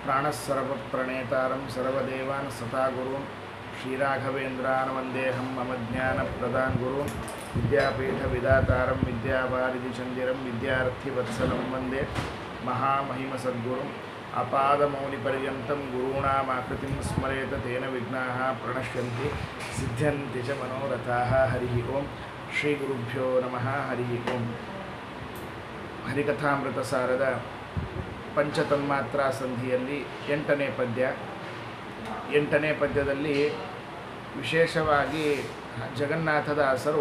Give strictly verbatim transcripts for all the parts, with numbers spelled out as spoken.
प्राणस्सर्वप्रणेतारं सर्वदेवान् सता गुरुं श्रीराघवेन्द्रान् वन्देऽहं मम ज्ञानप्रदान् गुरुं विद्यापीठविदातारं विद्यावारिधिचन्दिरं विद्यार्थिवत्सलं वन्दे महामहिमसद्गुरुम् अपादमौलिपर्यन्तं गुरूणामाकृतिं स्मरेत तेन विघ्नाः प्रणश्यन्ति सिद्ध्यन्ति च मनोरथाः। हरिः ओं श्रीगुरुभ्यो नमः। हरिः ओं ಹರಿಕಥಾಮೃತಸಾರದ ಪಂಚತನ್ಮಾತ್ರಾ ಸಂಧಿಯಲ್ಲಿ ಎಂಟನೇ ಪದ್ಯ. ಎಂಟನೇ ಪದ್ಯದಲ್ಲಿ ವಿಶೇಷವಾಗಿ ಜಗನ್ನಾಥದಾಸರು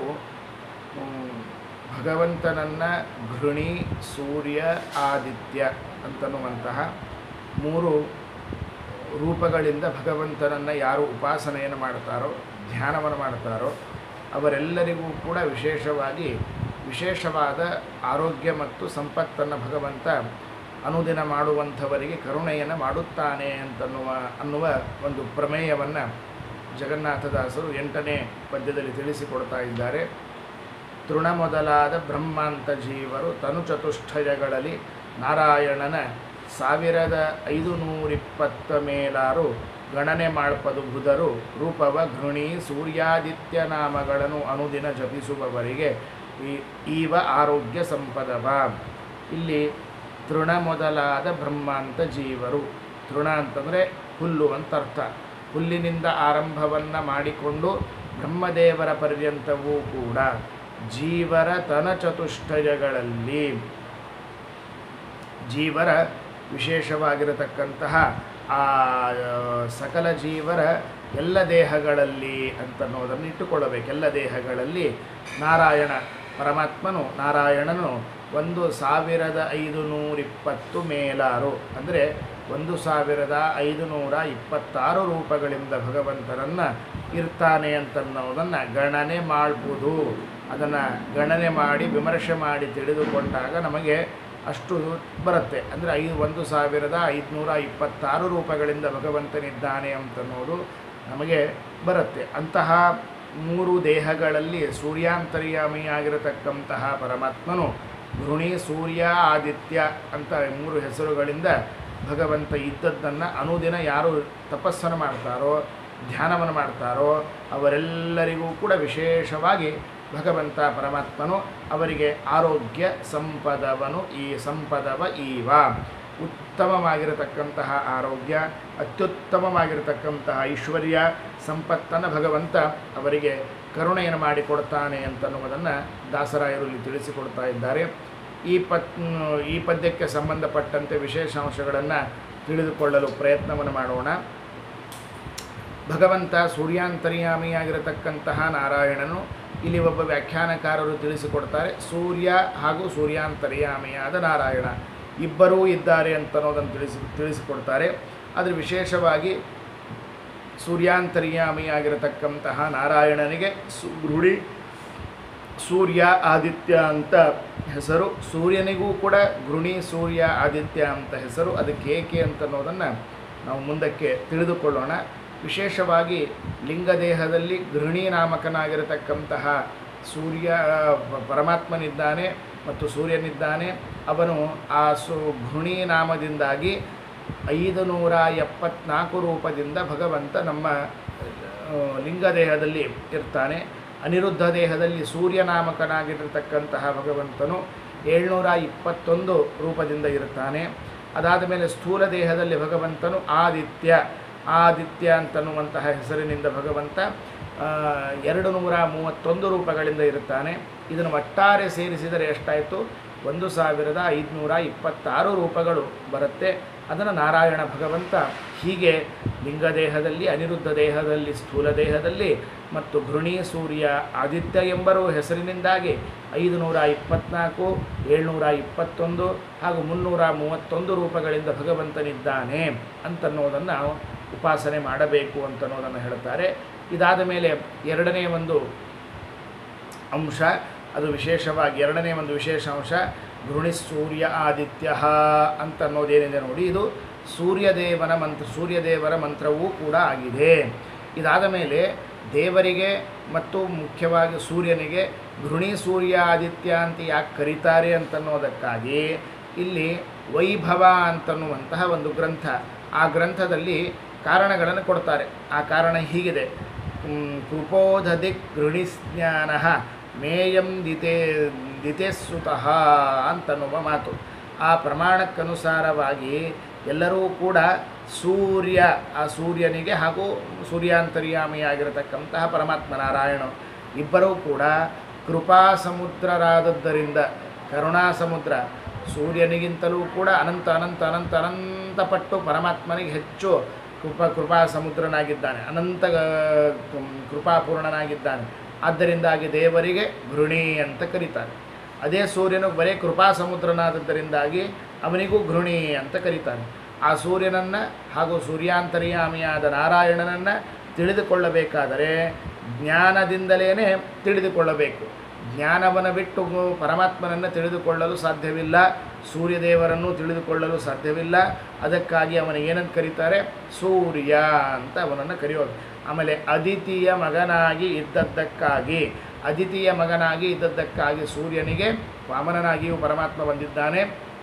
ಭಗವಂತನನ್ನು ಘೃಣಿ, ಸೂರ್ಯ, ಆದಿತ್ಯ ಅಂತನ್ನುವಂತಹ ಮೂರು ರೂಪಗಳಿಂದ ಭಗವಂತನನ್ನು ಯಾರು ಉಪಾಸನೆಯನ್ನು ಮಾಡ್ತಾರೋ, ಧ್ಯಾನವನ್ನು ಮಾಡ್ತಾರೋ ಅವರೆಲ್ಲರಿಗೂ ಕೂಡ ವಿಶೇಷವಾಗಿ ವಿಶೇಷವಾದ ಆರೋಗ್ಯ ಮತ್ತು ಸಂಪತ್ತನ್ನು ಭಗವಂತ ಅನುದಿನ ಮಾಡುವಂಥವರಿಗೆ ಕರುಣೆಯನ್ನು ಮಾಡುತ್ತಾನೆ ಅಂತನ್ನುವ ಅನ್ನುವ ಒಂದು ಪ್ರಮೇಯವನ್ನು ಜಗನ್ನಾಥದಾಸರು ಎಂಟನೇ ಪದ್ಯದಲ್ಲಿ ತಿಳಿಸಿಕೊಡ್ತಾ ಇದ್ದಾರೆ. ತೃಣ ಮೊದಲಾದ ಬ್ರಹ್ಮಾಂತ ಜೀವರು ತನು ಚತುಷ್ಟಯಗಳಲ್ಲಿ ನಾರಾಯಣನ ಸಾವಿರದ ಐದು ನೂರಿಪ್ಪತ್ತ ಮೇಲಾರು ಗಣನೆ ಮಾಡ್ಪದು ಬುಧರು ರೂಪವ ಘೃಣಿ ಸೂರ್ಯಾದಿತ್ಯ ನಾಮಗಳನ್ನು ಅನುದಿನ ಜಪಿಸುವವರಿಗೆ ಈ ಈವ ಆರೋಗ್ಯ ಸಂಪದವ. ಇಲ್ಲಿ ತೃಣ ಮೊದಲಾದ ಬ್ರಹ್ಮಾಂತ ಜೀವರು, ತೃಣ ಅಂತಂದರೆ ಹುಲ್ಲು ಅಂತ ಅರ್ಥ. ಹುಲ್ಲಿನಿಂದ ಆರಂಭವನ್ನು ಮಾಡಿಕೊಂಡು ಬ್ರಹ್ಮದೇವರ ಪರ್ಯಂತವೂ ಕೂಡ ಜೀವರ ತನ ಚತುಷ್ಟಯಗಳಲ್ಲಿ ಜೀವರ ವಿಶೇಷವಾಗಿರತಕ್ಕಂತಹ ಆ ಸಕಲ ಜೀವರ ಎಲ್ಲ ದೇಹಗಳಲ್ಲಿ ಅಂತನ್ನೋದನ್ನು ಇಟ್ಟುಕೊಳ್ಳಬೇಕು. ಎಲ್ಲ ದೇಹಗಳಲ್ಲಿ ನಾರಾಯಣ ಪರಮಾತ್ಮನು ನಾರಾಯಣನು ಒಂದು ಸಾವಿರದ ಐದು ನೂರಿಪ್ಪತ್ತು ಮೇಲಾರು ಅಂದರೆ ಒಂದು ಸಾವಿರದ ಐದು ನೂರ ಇಪ್ಪತ್ತಾರು ರೂಪಗಳಿಂದ ಭಗವಂತನನ್ನು ಇರ್ತಾನೆ ಅಂತನ್ನೋದನ್ನು ಗಣನೆ ಮಾಡ್ಬೋದು. ಅದನ್ನು ಗಣನೆ ಮಾಡಿ ವಿಮರ್ಶೆ ಮಾಡಿ ತಿಳಿದುಕೊಂಡಾಗ ನಮಗೆ ಅಷ್ಟು ಬರುತ್ತೆ. ಅಂದರೆ ಐದು ಒಂದು ಸಾವಿರದ ಐದುನೂರ ಇಪ್ಪತ್ತಾರು ರೂಪಗಳಿಂದ ಭಗವಂತನಿದ್ದಾನೆ ಅಂತನ್ನೋದು ನಮಗೆ ಬರುತ್ತೆ. ಅಂತಹ ಮೂರು ದೇಹಗಳಲ್ಲಿ ಸೂರ್ಯಾಂತರ್ಯಾಮಿಯಾಗಿರತಕ್ಕಂತಹ ಪರಮಾತ್ಮನು ಘೃಣಿ, ಸೂರ್ಯ, ಆದಿತ್ಯ ಅಂತ ಮೂರು ಹೆಸರುಗಳಿಂದ ಭಗವಂತ ಇದ್ದದ್ದನ್ನು ಅನುದಿನ ಯಾರು ತಪಸ್ಸನ್ನು ಮಾಡ್ತಾರೋ, ಧ್ಯಾನವನ್ನು ಮಾಡ್ತಾರೋ ಅವರೆಲ್ಲರಿಗೂ ಕೂಡ ವಿಶೇಷವಾಗಿ ಭಗವಂತ ಪರಮಾತ್ಮನು ಅವರಿಗೆ ಆರೋಗ್ಯ ಸಂಪದವನು ಈ ಸಂಪದವ ಈವ ಉತ್ತಮವಾಗಿರತಕ್ಕಂತಹ ಆರೋಗ್ಯ, ಅತ್ಯುತ್ತಮವಾಗಿರತಕ್ಕಂತಹ ಐಶ್ವರ್ಯ ಸಂಪತ್ತನ್ನು ಭಗವಂತ ಅವರಿಗೆ ಕರುಣೆಯನ್ನು ಮಾಡಿಕೊಡ್ತಾನೆ ಅಂತನ್ನುವುದನ್ನು ದಾಸರಾಯರು ಇಲ್ಲಿ ತಿಳಿಸಿಕೊಡ್ತಾ ಇದ್ದಾರೆ. ಈ ಪತ್ ಈ ಪದ್ಯಕ್ಕೆ ಸಂಬಂಧಪಟ್ಟಂತೆ ವಿಶೇಷಾಂಶಗಳನ್ನು ತಿಳಿದುಕೊಳ್ಳಲು ಪ್ರಯತ್ನವನ್ನು ಮಾಡೋಣ. ಭಗವಂತ ಸೂರ್ಯಾಂತರ್ಯಾಮಿಯಾಗಿರತಕ್ಕಂತಹ ನಾರಾಯಣನು ಇಲ್ಲಿ ಒಬ್ಬ ವ್ಯಾಖ್ಯಾನಕಾರರು ತಿಳಿಸಿಕೊಡ್ತಾರೆ. ಸೂರ್ಯ ಹಾಗೂ ಸೂರ್ಯಾಂತರ್ಯಾಮಿಯಾದ ನಾರಾಯಣ ಇಬ್ಬರೂ ಇದ್ದಾರೆ ಅಂತನ್ನೋದನ್ನು ತಿಳಿಸಿ ತಿಳಿಸಿಕೊಡ್ತಾರೆ. ಆದರೆ ವಿಶೇಷವಾಗಿ ಸೂರ್ಯಾಂತರ್ಯಾಮಿಯಾಗಿರತಕ್ಕಂತಹ ನಾರಾಯಣನಿಗೆ ಸು ಘೃಣಿ, ಸೂರ್ಯ, ಆದಿತ್ಯ ಅಂತ ಹೆಸರು. ಸೂರ್ಯನಿಗೂ ಕೂಡ ಘೃಣಿ, ಸೂರ್ಯ, ಆದಿತ್ಯ ಅಂತ ಹೆಸರು. ಅದಕ್ಕೆ ಏಕೆ ಅಂತನ್ನೋದನ್ನು ನಾವು ಮುಂದಕ್ಕೆ ತಿಳಿದುಕೊಳ್ಳೋಣ. ವಿಶೇಷವಾಗಿ ಲಿಂಗದೇಹದಲ್ಲಿ ಘೃಣಿ ನಾಮಕನಾಗಿರತಕ್ಕಂತಹ ಸೂರ್ಯ ಪರಮಾತ್ಮನಿದ್ದಾನೆ ಮತ್ತು ಸೂರ್ಯನಿದ್ದಾನೆ. ಅವನು ಆ ಸು ಘೃಣಿ ನಾಮದಿಂದಾಗಿ ಐದು ನೂರ ಎಪ್ಪತ್ನಾಲ್ಕು ರೂಪದಿಂದ ಭಗವಂತ ನಮ್ಮ ಲಿಂಗದೇಹದಲ್ಲಿ ಇರ್ತಾನೆ. ಅನಿರುದ್ಧ ದೇಹದಲ್ಲಿ ಸೂರ್ಯನಾಮಕನಾಗಿರತಕ್ಕಂತಹ ಭಗವಂತನು ಏಳ್ನೂರ ಇಪ್ಪತ್ತೊಂದು ರೂಪದಿಂದ ಇರುತ್ತಾನೆ. ಅದಾದ ಮೇಲೆ ಸ್ಥೂಲ ದೇಹದಲ್ಲಿ ಭಗವಂತನು ಆದಿತ್ಯ ಆದಿತ್ಯ ಅಂತನ್ನುವಂತಹ ಹೆಸರಿನಿಂದ ಭಗವಂತ ಎರಡು ನೂರ ಮೂವತ್ತೊಂದು ರೂಪಗಳಿಂದ ಇರುತ್ತಾನೆ. ಇದನ್ನು ಒಟ್ಟಾರೆ ಸೇರಿಸಿದರೆ ಎಷ್ಟಾಯಿತು? ಒಂದು ಸಾವಿರದ ಐದುನೂರ ಇಪ್ಪತ್ತಾರು ರೂಪಗಳು ಬರುತ್ತೆ. ಅದನ್ನು ನಾರಾಯಣ ಭಗವಂತ ಹೀಗೆ ಲಿಂಗದೇಹದಲ್ಲಿ, ಅನಿರುದ್ಧ ದೇಹದಲ್ಲಿ, ಸ್ಥೂಲ ದೇಹದಲ್ಲಿ ಮತ್ತು ಘೃಣಿ, ಸೂರ್ಯ, ಆದಿತ್ಯ ಎಂಬರೂ ಹೆಸರಿನಿಂದಾಗಿ ಐದು ನೂರ ಇಪ್ಪತ್ತ್ನಾಲ್ಕು, ಏಳ್ನೂರ ಇಪ್ಪತ್ತೊಂದು ಹಾಗೂ ಮುನ್ನೂರ ಮೂವತ್ತೊಂದು ರೂಪಗಳಿಂದ ಭಗವಂತನಿದ್ದಾನೆ ಅಂತನ್ನೋದನ್ನು ನಾವು ಉಪಾಸನೆ ಮಾಡಬೇಕು ಅಂತನ್ನೋದನ್ನು ಹೇಳ್ತಾರೆ. ಇದಾದ ಮೇಲೆ ಎರಡನೇ ಒಂದು ಅಂಶ, ಅದು ವಿಶೇಷವಾಗಿ ಎರಡನೇ ಒಂದು ವಿಶೇಷ ಅಂಶ ಘೃಣಿ ಸೂರ್ಯ ಆದಿತ್ಯ ಅಂತ ಅನ್ನೋದೇನಿದೆ ನೋಡಿ, ಇದು ಸೂರ್ಯದೇವನ ಮಂತ್ರ ಸೂರ್ಯದೇವರ ಮಂತ್ರವೂ ಕೂಡ ಆಗಿದೆ. ಇದಾದ ಮೇಲೆ ದೇವರಿಗೆ ಮತ್ತು ಮುಖ್ಯವಾಗಿ ಸೂರ್ಯನಿಗೆ ಘೃಣಿ ಸೂರ್ಯ ಆದಿತ್ಯ ಅಂತ ಯಾಕೆ ಕರೀತಾರೆ ಅಂತನ್ನೋದಕ್ಕಾಗಿ ಇಲ್ಲಿ ವೈಭವ ಅಂತನ್ನುವಂತಹ ಒಂದು ಗ್ರಂಥ. ಆ ಗ್ರಂಥದಲ್ಲಿ ಕಾರಣಗಳನ್ನು ಕೊಡ್ತಾರೆ. ಆ ಕಾರಣ ಹೀಗಿದೆ: ಕೃಪೋದಧಿ ಗೃಣಿಸ್ಜ್ಞಾನ ಮೇಯಂ ದಿತೆ ದಿತೆಸ್ಸುತಃ ಅಂತನ್ನುವ ಮಾತು. ಆ ಪ್ರಮಾಣಕ್ಕನುಸಾರವಾಗಿ ಎಲ್ಲರೂ ಕೂಡ ಸೂರ್ಯ, ಆ ಸೂರ್ಯನಿಗೆ ಹಾಗೂ ಸೂರ್ಯಾಂತರ್ಯಾಮಿಯಾಗಿರತಕ್ಕಂತಹ ಪರಮಾತ್ಮ ನಾರಾಯಣ ಇಬ್ಬರೂ ಕೂಡ ಕೃಪಾ ಸಮುದ್ರರಾದದ್ದರಿಂದ, ಕರುಣಾ ಸಮುದ್ರ, ಸೂರ್ಯನಿಗಿಂತಲೂ ಕೂಡ ಅನಂತ ಅನಂತ ಅನಂತ ಅನಂತ ಪಟ್ಟು ಪರಮಾತ್ಮನಿಗೆ ಹೆಚ್ಚು ಕೃಪಾ ಕೃಪಾ ಸಮುದ್ರನಾಗಿದ್ದಾನೆ, ಅನಂತ ಕೃಪಾಪೂರ್ಣನಾಗಿದ್ದಾನೆ. ಆದ್ದರಿಂದಾಗಿ ದೇವರಿಗೆ ಗೃಣಿ ಅಂತ ಕರೀತಾರೆ. ಅದೇ ಸೂರ್ಯನು ಬರೀ ಕೃಪಾ ಸಮುದ್ರನಾದದ್ದರಿಂದಾಗಿ ಅವನಿಗೂ ಗೃಣಿ ಅಂತ ಕರೀತಾನೆ. ಆ ಸೂರ್ಯನನ್ನು ಹಾಗೂ ಸೂರ್ಯಾಂತರ್ಯಾಮಿಯಾದ ನಾರಾಯಣನನ್ನು ತಿಳಿದುಕೊಳ್ಳಬೇಕಾದರೆ ಜ್ಞಾನದಿಂದಲೇ ತಿಳಿದುಕೊಳ್ಳಬೇಕು. ಜ್ಞಾನವನ್ನು ಬಿಟ್ಟು ಪರಮಾತ್ಮನನ್ನು ತಿಳಿದುಕೊಳ್ಳಲು ಸಾಧ್ಯವಿಲ್ಲ, ಸೂರ್ಯದೇವರನ್ನು ತಿಳಿದುಕೊಳ್ಳಲು ಸಾಧ್ಯವಿಲ್ಲ. ಅದಕ್ಕಾಗಿ ಅವನಿಗೆ ಏನಂತ ಕರೀತಾರೆ? ಸೂರ್ಯ ಅಂತ ಅವನನ್ನು ಕರೆಯೋದು. ಆಮೇಲೆ ಅದಿತಿಯ ಮಗನಾಗಿ ಇದ್ದದ್ದಕ್ಕಾಗಿ, ಅದಿತಿಯ ಮಗನಾಗಿ ಇದ್ದದ್ದಕ್ಕಾಗಿ ಸೂರ್ಯನಿಗೆ ವಾಮನನಾಗಿಯೂ ಪರಮಾತ್ಮ ಬಂದಿದ್ದಾನೆ.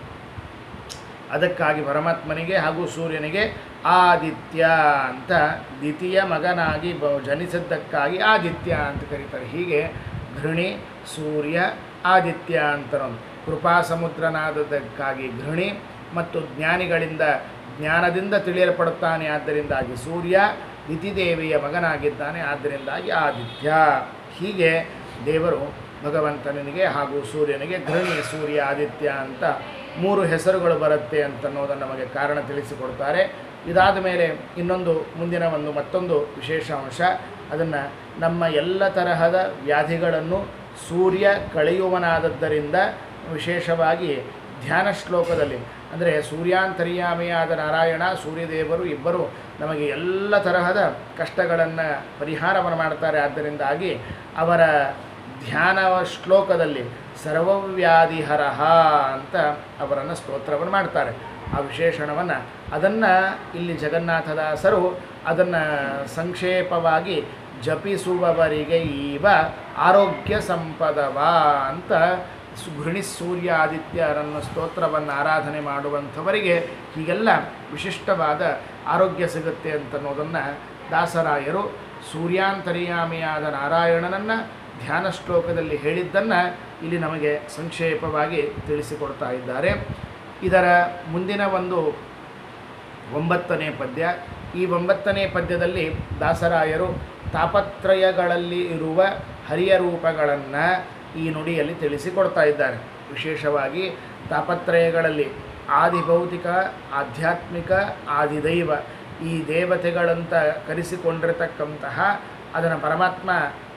ಅದಕ್ಕಾಗಿ ಪರಮಾತ್ಮನಿಗೆ ಹಾಗೂ ಸೂರ್ಯನಿಗೆ ಆದಿತ್ಯ ಅಂತ, ದ್ವಿತೀಯ ಮಗನಾಗಿ ಬ ಜನಿಸಿದ್ದಕ್ಕಾಗಿ ಆದಿತ್ಯ ಅಂತ ಕರೀತಾರೆ. ಹೀಗೆ ಘೃಣಿ, ಸೂರ್ಯ, ಆದಿತ್ಯ ಅಂತ ಕೃಪಾ ಸಮುದ್ರನಾದದ್ದಕ್ಕಾಗಿ ಘೃಣಿ, ಮತ್ತು ಜ್ಞಾನಿಗಳಿಂದ ಜ್ಞಾನದಿಂದ ತಿಳಿಯಲ್ಪಡುತ್ತಾನೆ ಆದ್ದರಿಂದಾಗಿ ಸೂರ್ಯ, ದಿತಿದೇವಿಯ ಮಗನಾಗಿದ್ದಾನೆ ಆದ್ದರಿಂದಾಗಿ ಆದಿತ್ಯ. ಹೀಗೆ ದೇವರು ಭಗವಂತನಿಗೆ ಹಾಗೂ ಸೂರ್ಯನಿಗೆ ಘೃಣಿ, ಸೂರ್ಯ, ಆದಿತ್ಯ ಅಂತ ಮೂರು ಹೆಸರುಗಳು ಬರುತ್ತೆ ಅಂತನ್ನೋದನ್ನು ನಮಗೆ ಕಾರಣ ತಿಳಿಸಿಕೊಡ್ತಾರೆ. ಇದಾದ ಮೇಲೆ ಇನ್ನೊಂದು ಮುಂದಿನ ಒಂದು ಮತ್ತೊಂದು ವಿಶೇಷ ಅಂಶ, ಅದನ್ನು ನಮ್ಮ ಎಲ್ಲ ತರಹದ ವ್ಯಾಧಿಗಳನ್ನು ಸೂರ್ಯ ಕಳೆಯುವನಾದದ್ದರಿಂದ ವಿಶೇಷವಾಗಿ ಧ್ಯಾನ ಶ್ಲೋಕದಲ್ಲಿ, ಅಂದರೆ ಸೂರ್ಯಾಂತರ್ಯಾಮಿಯಾದ ನಾರಾಯಣ ಸೂರ್ಯದೇವರು ಇಬ್ಬರು ನಮಗೆ ಎಲ್ಲ ತರಹದ ಕಷ್ಟಗಳನ್ನು ಪರಿಹಾರವನ್ನು ಮಾಡ್ತಾರೆ. ಆದ್ದರಿಂದಾಗಿ ಅವರ ಧ್ಯಾನ ಶ್ಲೋಕದಲ್ಲಿ ಸರ್ವವ್ಯಾಧಿಹರಃ ಅಂತ ಅವರನ್ನು ಸ್ತೋತ್ರವನ್ನು ಮಾಡ್ತಾರೆ. ಆ ವಿಶೇಷಣವನ್ನು ಅದನ್ನು ಇಲ್ಲಿ ಜಗನ್ನಾಥದಾಸರು ಅದನ್ನು ಸಂಕ್ಷೇಪವಾಗಿ ಜಪಿಸುವವರಿಗೆ ಈವ ಆರೋಗ್ಯ ಸಂಪದವ ಅಂತ ಗೃಣಿ ಸೂರ್ಯ ಆದಿತ್ಯರನ್ನು ಸ್ತೋತ್ರವನ್ನು ಆರಾಧನೆ ಮಾಡುವಂಥವರಿಗೆ ಹೀಗೆಲ್ಲ ವಿಶಿಷ್ಟವಾದ ಆರೋಗ್ಯ ಸಿಗುತ್ತೆ ಅಂತನ್ನೋದನ್ನು ದಾಸರಾಯರು ಸೂರ್ಯಾಂತರ್ಯಾಮಿಯಾದ ನಾರಾಯಣನನ್ನು ಧ್ಯಾನ ಶ್ಲೋಕದಲ್ಲಿ ಹೇಳಿದ್ದನ್ನು ಇಲ್ಲಿ ನಮಗೆ ಸಂಕ್ಷೇಪವಾಗಿ ತಿಳಿಸಿಕೊಡ್ತಾ ಇದ್ದಾರೆ. ಇದರ ಮುಂದಿನ ಒಂದು ಒಂಬತ್ತನೇ ಪದ್ಯ. ಈ ಒಂಬತ್ತನೇ ಪದ್ಯದಲ್ಲಿ ದಾಸರಾಯರು ತಾಪತ್ರಯಗಳಲ್ಲಿ ಇರುವ ಹರಿಯ ರೂಪಗಳನ್ನು ಈ ನುಡಿಯಲ್ಲಿ ತಿಳಿಸಿಕೊಡ್ತಾ ಇದ್ದಾರೆ. ವಿಶೇಷವಾಗಿ ತಾಪತ್ರಯಗಳಲ್ಲಿ ಆದಿಭೌತಿಕ, ಆಧ್ಯಾತ್ಮಿಕ, ಆದಿದೈವ ಈ ದೇವತೆಗಳಂತ ಕರೆಸಿಕೊಂಡಿರತಕ್ಕಂತಹ ಅದನ್ನು ಪರಮಾತ್ಮ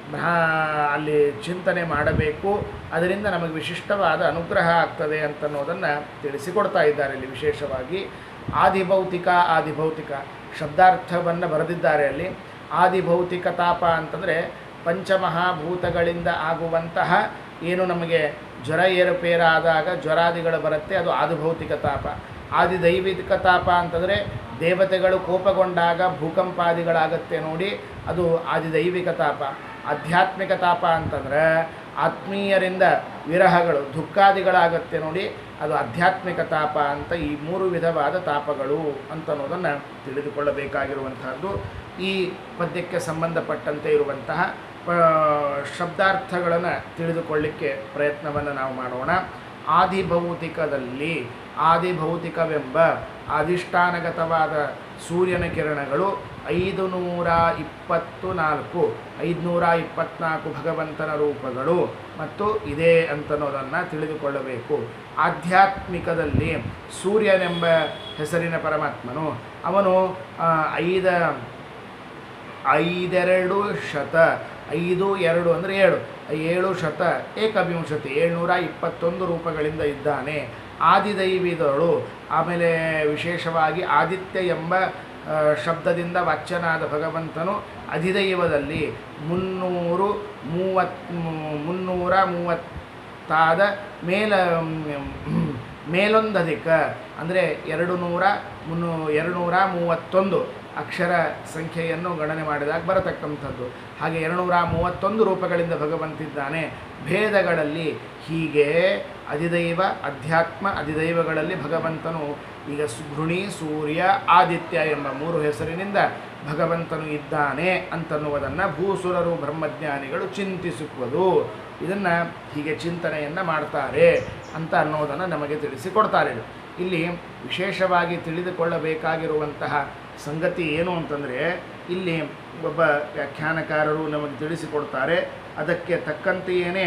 ಅಲ್ಲಿ ಚಿಂತನೆ ಮಾಡಬೇಕು, ಅದರಿಂದ ನಮಗೆ ವಿಶಿಷ್ಟವಾದ ಅನುಗ್ರಹ ಆಗ್ತದೆ ಅಂತನ್ನೋದನ್ನು ತಿಳಿಸಿಕೊಡ್ತಾ ಇದ್ದಾರೆ. ಇಲ್ಲಿ ವಿಶೇಷವಾಗಿ ಆದಿಭೌತಿಕ, ಆದಿಭೌತಿಕ ಶಬ್ದಾರ್ಥವನ್ನು ಬರೆದಿದ್ದಾರೆ. ಅಲ್ಲಿ ಆದಿಭೌತಿಕ ತಾಪ ಅಂತಂದರೆ ಪಂಚಮಹಾಭೂತಗಳಿಂದ ಆಗುವಂತಹ ಏನು ನಮಗೆ ಜ್ವರ ಏರುಪೇರಾದಾಗ ಜ್ವರಾದಿಗಳು ಬರುತ್ತೆ, ಅದು ಆದಿಭೌತಿಕ ತಾಪ. ಆದಿದೈವಿಕ ತಾಪ ಅಂತಂದರೆ ದೇವತೆಗಳು ಕೋಪಗೊಂಡಾಗ ಭೂಕಂಪಾದಿಗಳಾಗತ್ತೆ ನೋಡಿ, ಅದು ಆದಿದೈವಿಕ ತಾಪ. ಆಧ್ಯಾತ್ಮಿಕ ತಾಪ ಅಂತಂದರೆ ಆತ್ಮೀಯರಿಂದ ವಿರಹಗಳು ದುಃಖಾದಿಗಳಾಗತ್ತೆ ನೋಡಿ, ಅದು ಆಧ್ಯಾತ್ಮಿಕ ತಾಪ ಅಂತ ಈ ಮೂರು ವಿಧವಾದ ತಾಪಗಳು ಅಂತನ್ನೋದನ್ನು ತಿಳಿದುಕೊಳ್ಳಬೇಕಾಗಿರುವಂತಹದ್ದು. ಈ ಪದ್ಯಕ್ಕೆ ಸಂಬಂಧಪಟ್ಟಂತೆ ಇರುವಂತಹ ಶಬ್ದಾರ್ಥಗಳನ್ನು ತಿಳಿದುಕೊಳ್ಳಿಕ್ಕೆ ಪ್ರಯತ್ನವನ್ನು ನಾವು ಮಾಡೋಣ. ಆದಿಭೌತಿಕದಲ್ಲಿ ಆದಿಭೌತಿಕವೆಂಬ ಅಧಿಷ್ಠಾನಗತವಾದ ಸೂರ್ಯನ ಕಿರಣಗಳು ಐದು ನೂರ ಇಪ್ಪತ್ತು ನಾಲ್ಕು ಐದುನೂರ ಇಪ್ಪತ್ತ್ನಾಲ್ಕು ಭಗವಂತನ ರೂಪಗಳು ಮತ್ತು ಇದೇ ಅಂತನ್ನೋದನ್ನು ತಿಳಿದುಕೊಳ್ಳಬೇಕು. ಆಧ್ಯಾತ್ಮಿಕದಲ್ಲಿ ಸೂರ್ಯನೆಂಬ ಹೆಸರಿನ ಪರಮಾತ್ಮನು ಅವನು ಐದ ಐದೆರಡು ಶತ, ಐದು ಎರಡು ಅಂದರೆ ಏಳು, ಏಳು ಶತ ಏಕವಿಂಶತಿ ಏಳ್ನೂರ ಇಪ್ಪತ್ತೊಂದು ರೂಪಗಳಿಂದ ಇದ್ದಾನೆ. ಆದಿದೈವಿದಳು, ಆಮೇಲೆ ವಿಶೇಷವಾಗಿ ಆದಿತ್ಯ ಎಂಬ ಶಬ್ದದಿಂದ ವಾಚ್ಯನಾದ ಭಗವಂತನು ಅಧಿದೈವದಲ್ಲಿ ಮುನ್ನೂರು ಮೂವತ್ ಮುನ್ನೂರ ಮೂವತ್ತಾದ ಮೇಲ ಮೇಲೊಂದಧಿಕ ಅಂದರೆ ಎರಡು ನೂರ ಮುನ್ನೂ ಎರಡು ನೂರ ಮೂವತ್ತೊಂದು ಅಕ್ಷರ ಸಂಖ್ಯೆಯನ್ನು ಗಣನೆ ಮಾಡಿದಾಗ ಬರತಕ್ಕಂಥದ್ದು. ಹಾಗೆ ಎರಡುನೂರ ಮೂವತ್ತೊಂದು ರೂಪಗಳಿಂದ ಭಗವಂತಿದ್ದಾನೆ. ಭೇದಗಳಲ್ಲಿ ಹೀಗೆ ಅಧಿದೈವ ಅಧ್ಯಾತ್ಮ ಅಧಿದೈವಗಳಲ್ಲಿ ಭಗವಂತನು ಈಗ ಘೃಣಿ ಸೂರ್ಯ ಆದಿತ್ಯ ಎಂಬ ಮೂರು ಹೆಸರಿನಿಂದ ಭಗವಂತನು ಇದ್ದಾನೆ ಅಂತನ್ನುವುದನ್ನು ಭೂಸುರರು ಬ್ರಹ್ಮಜ್ಞಾನಿಗಳು ಚಿಂತಿಸುವುದು. ಇದನ್ನು ಹೀಗೆ ಚಿಂತನೆಯನ್ನು ಮಾಡ್ತಾರೆ ಅಂತ ಅನ್ನೋದನ್ನು ನಮಗೆ ತಿಳಿಸಿಕೊಡ್ತಾರೆ. ಇಲ್ಲಿ ವಿಶೇಷವಾಗಿ ತಿಳಿದುಕೊಳ್ಳಬೇಕಾಗಿರುವಂತಹ ಸಂಗತಿ ಏನು ಅಂತಂದರೆ, ಇಲ್ಲಿ ಒಬ್ಬ ವ್ಯಾಖ್ಯಾನಕಾರರು ನಮಗೆ ತಿಳಿಸಿಕೊಡ್ತಾರೆ. ಅದಕ್ಕೆ ತಕ್ಕಂತೆಯೇ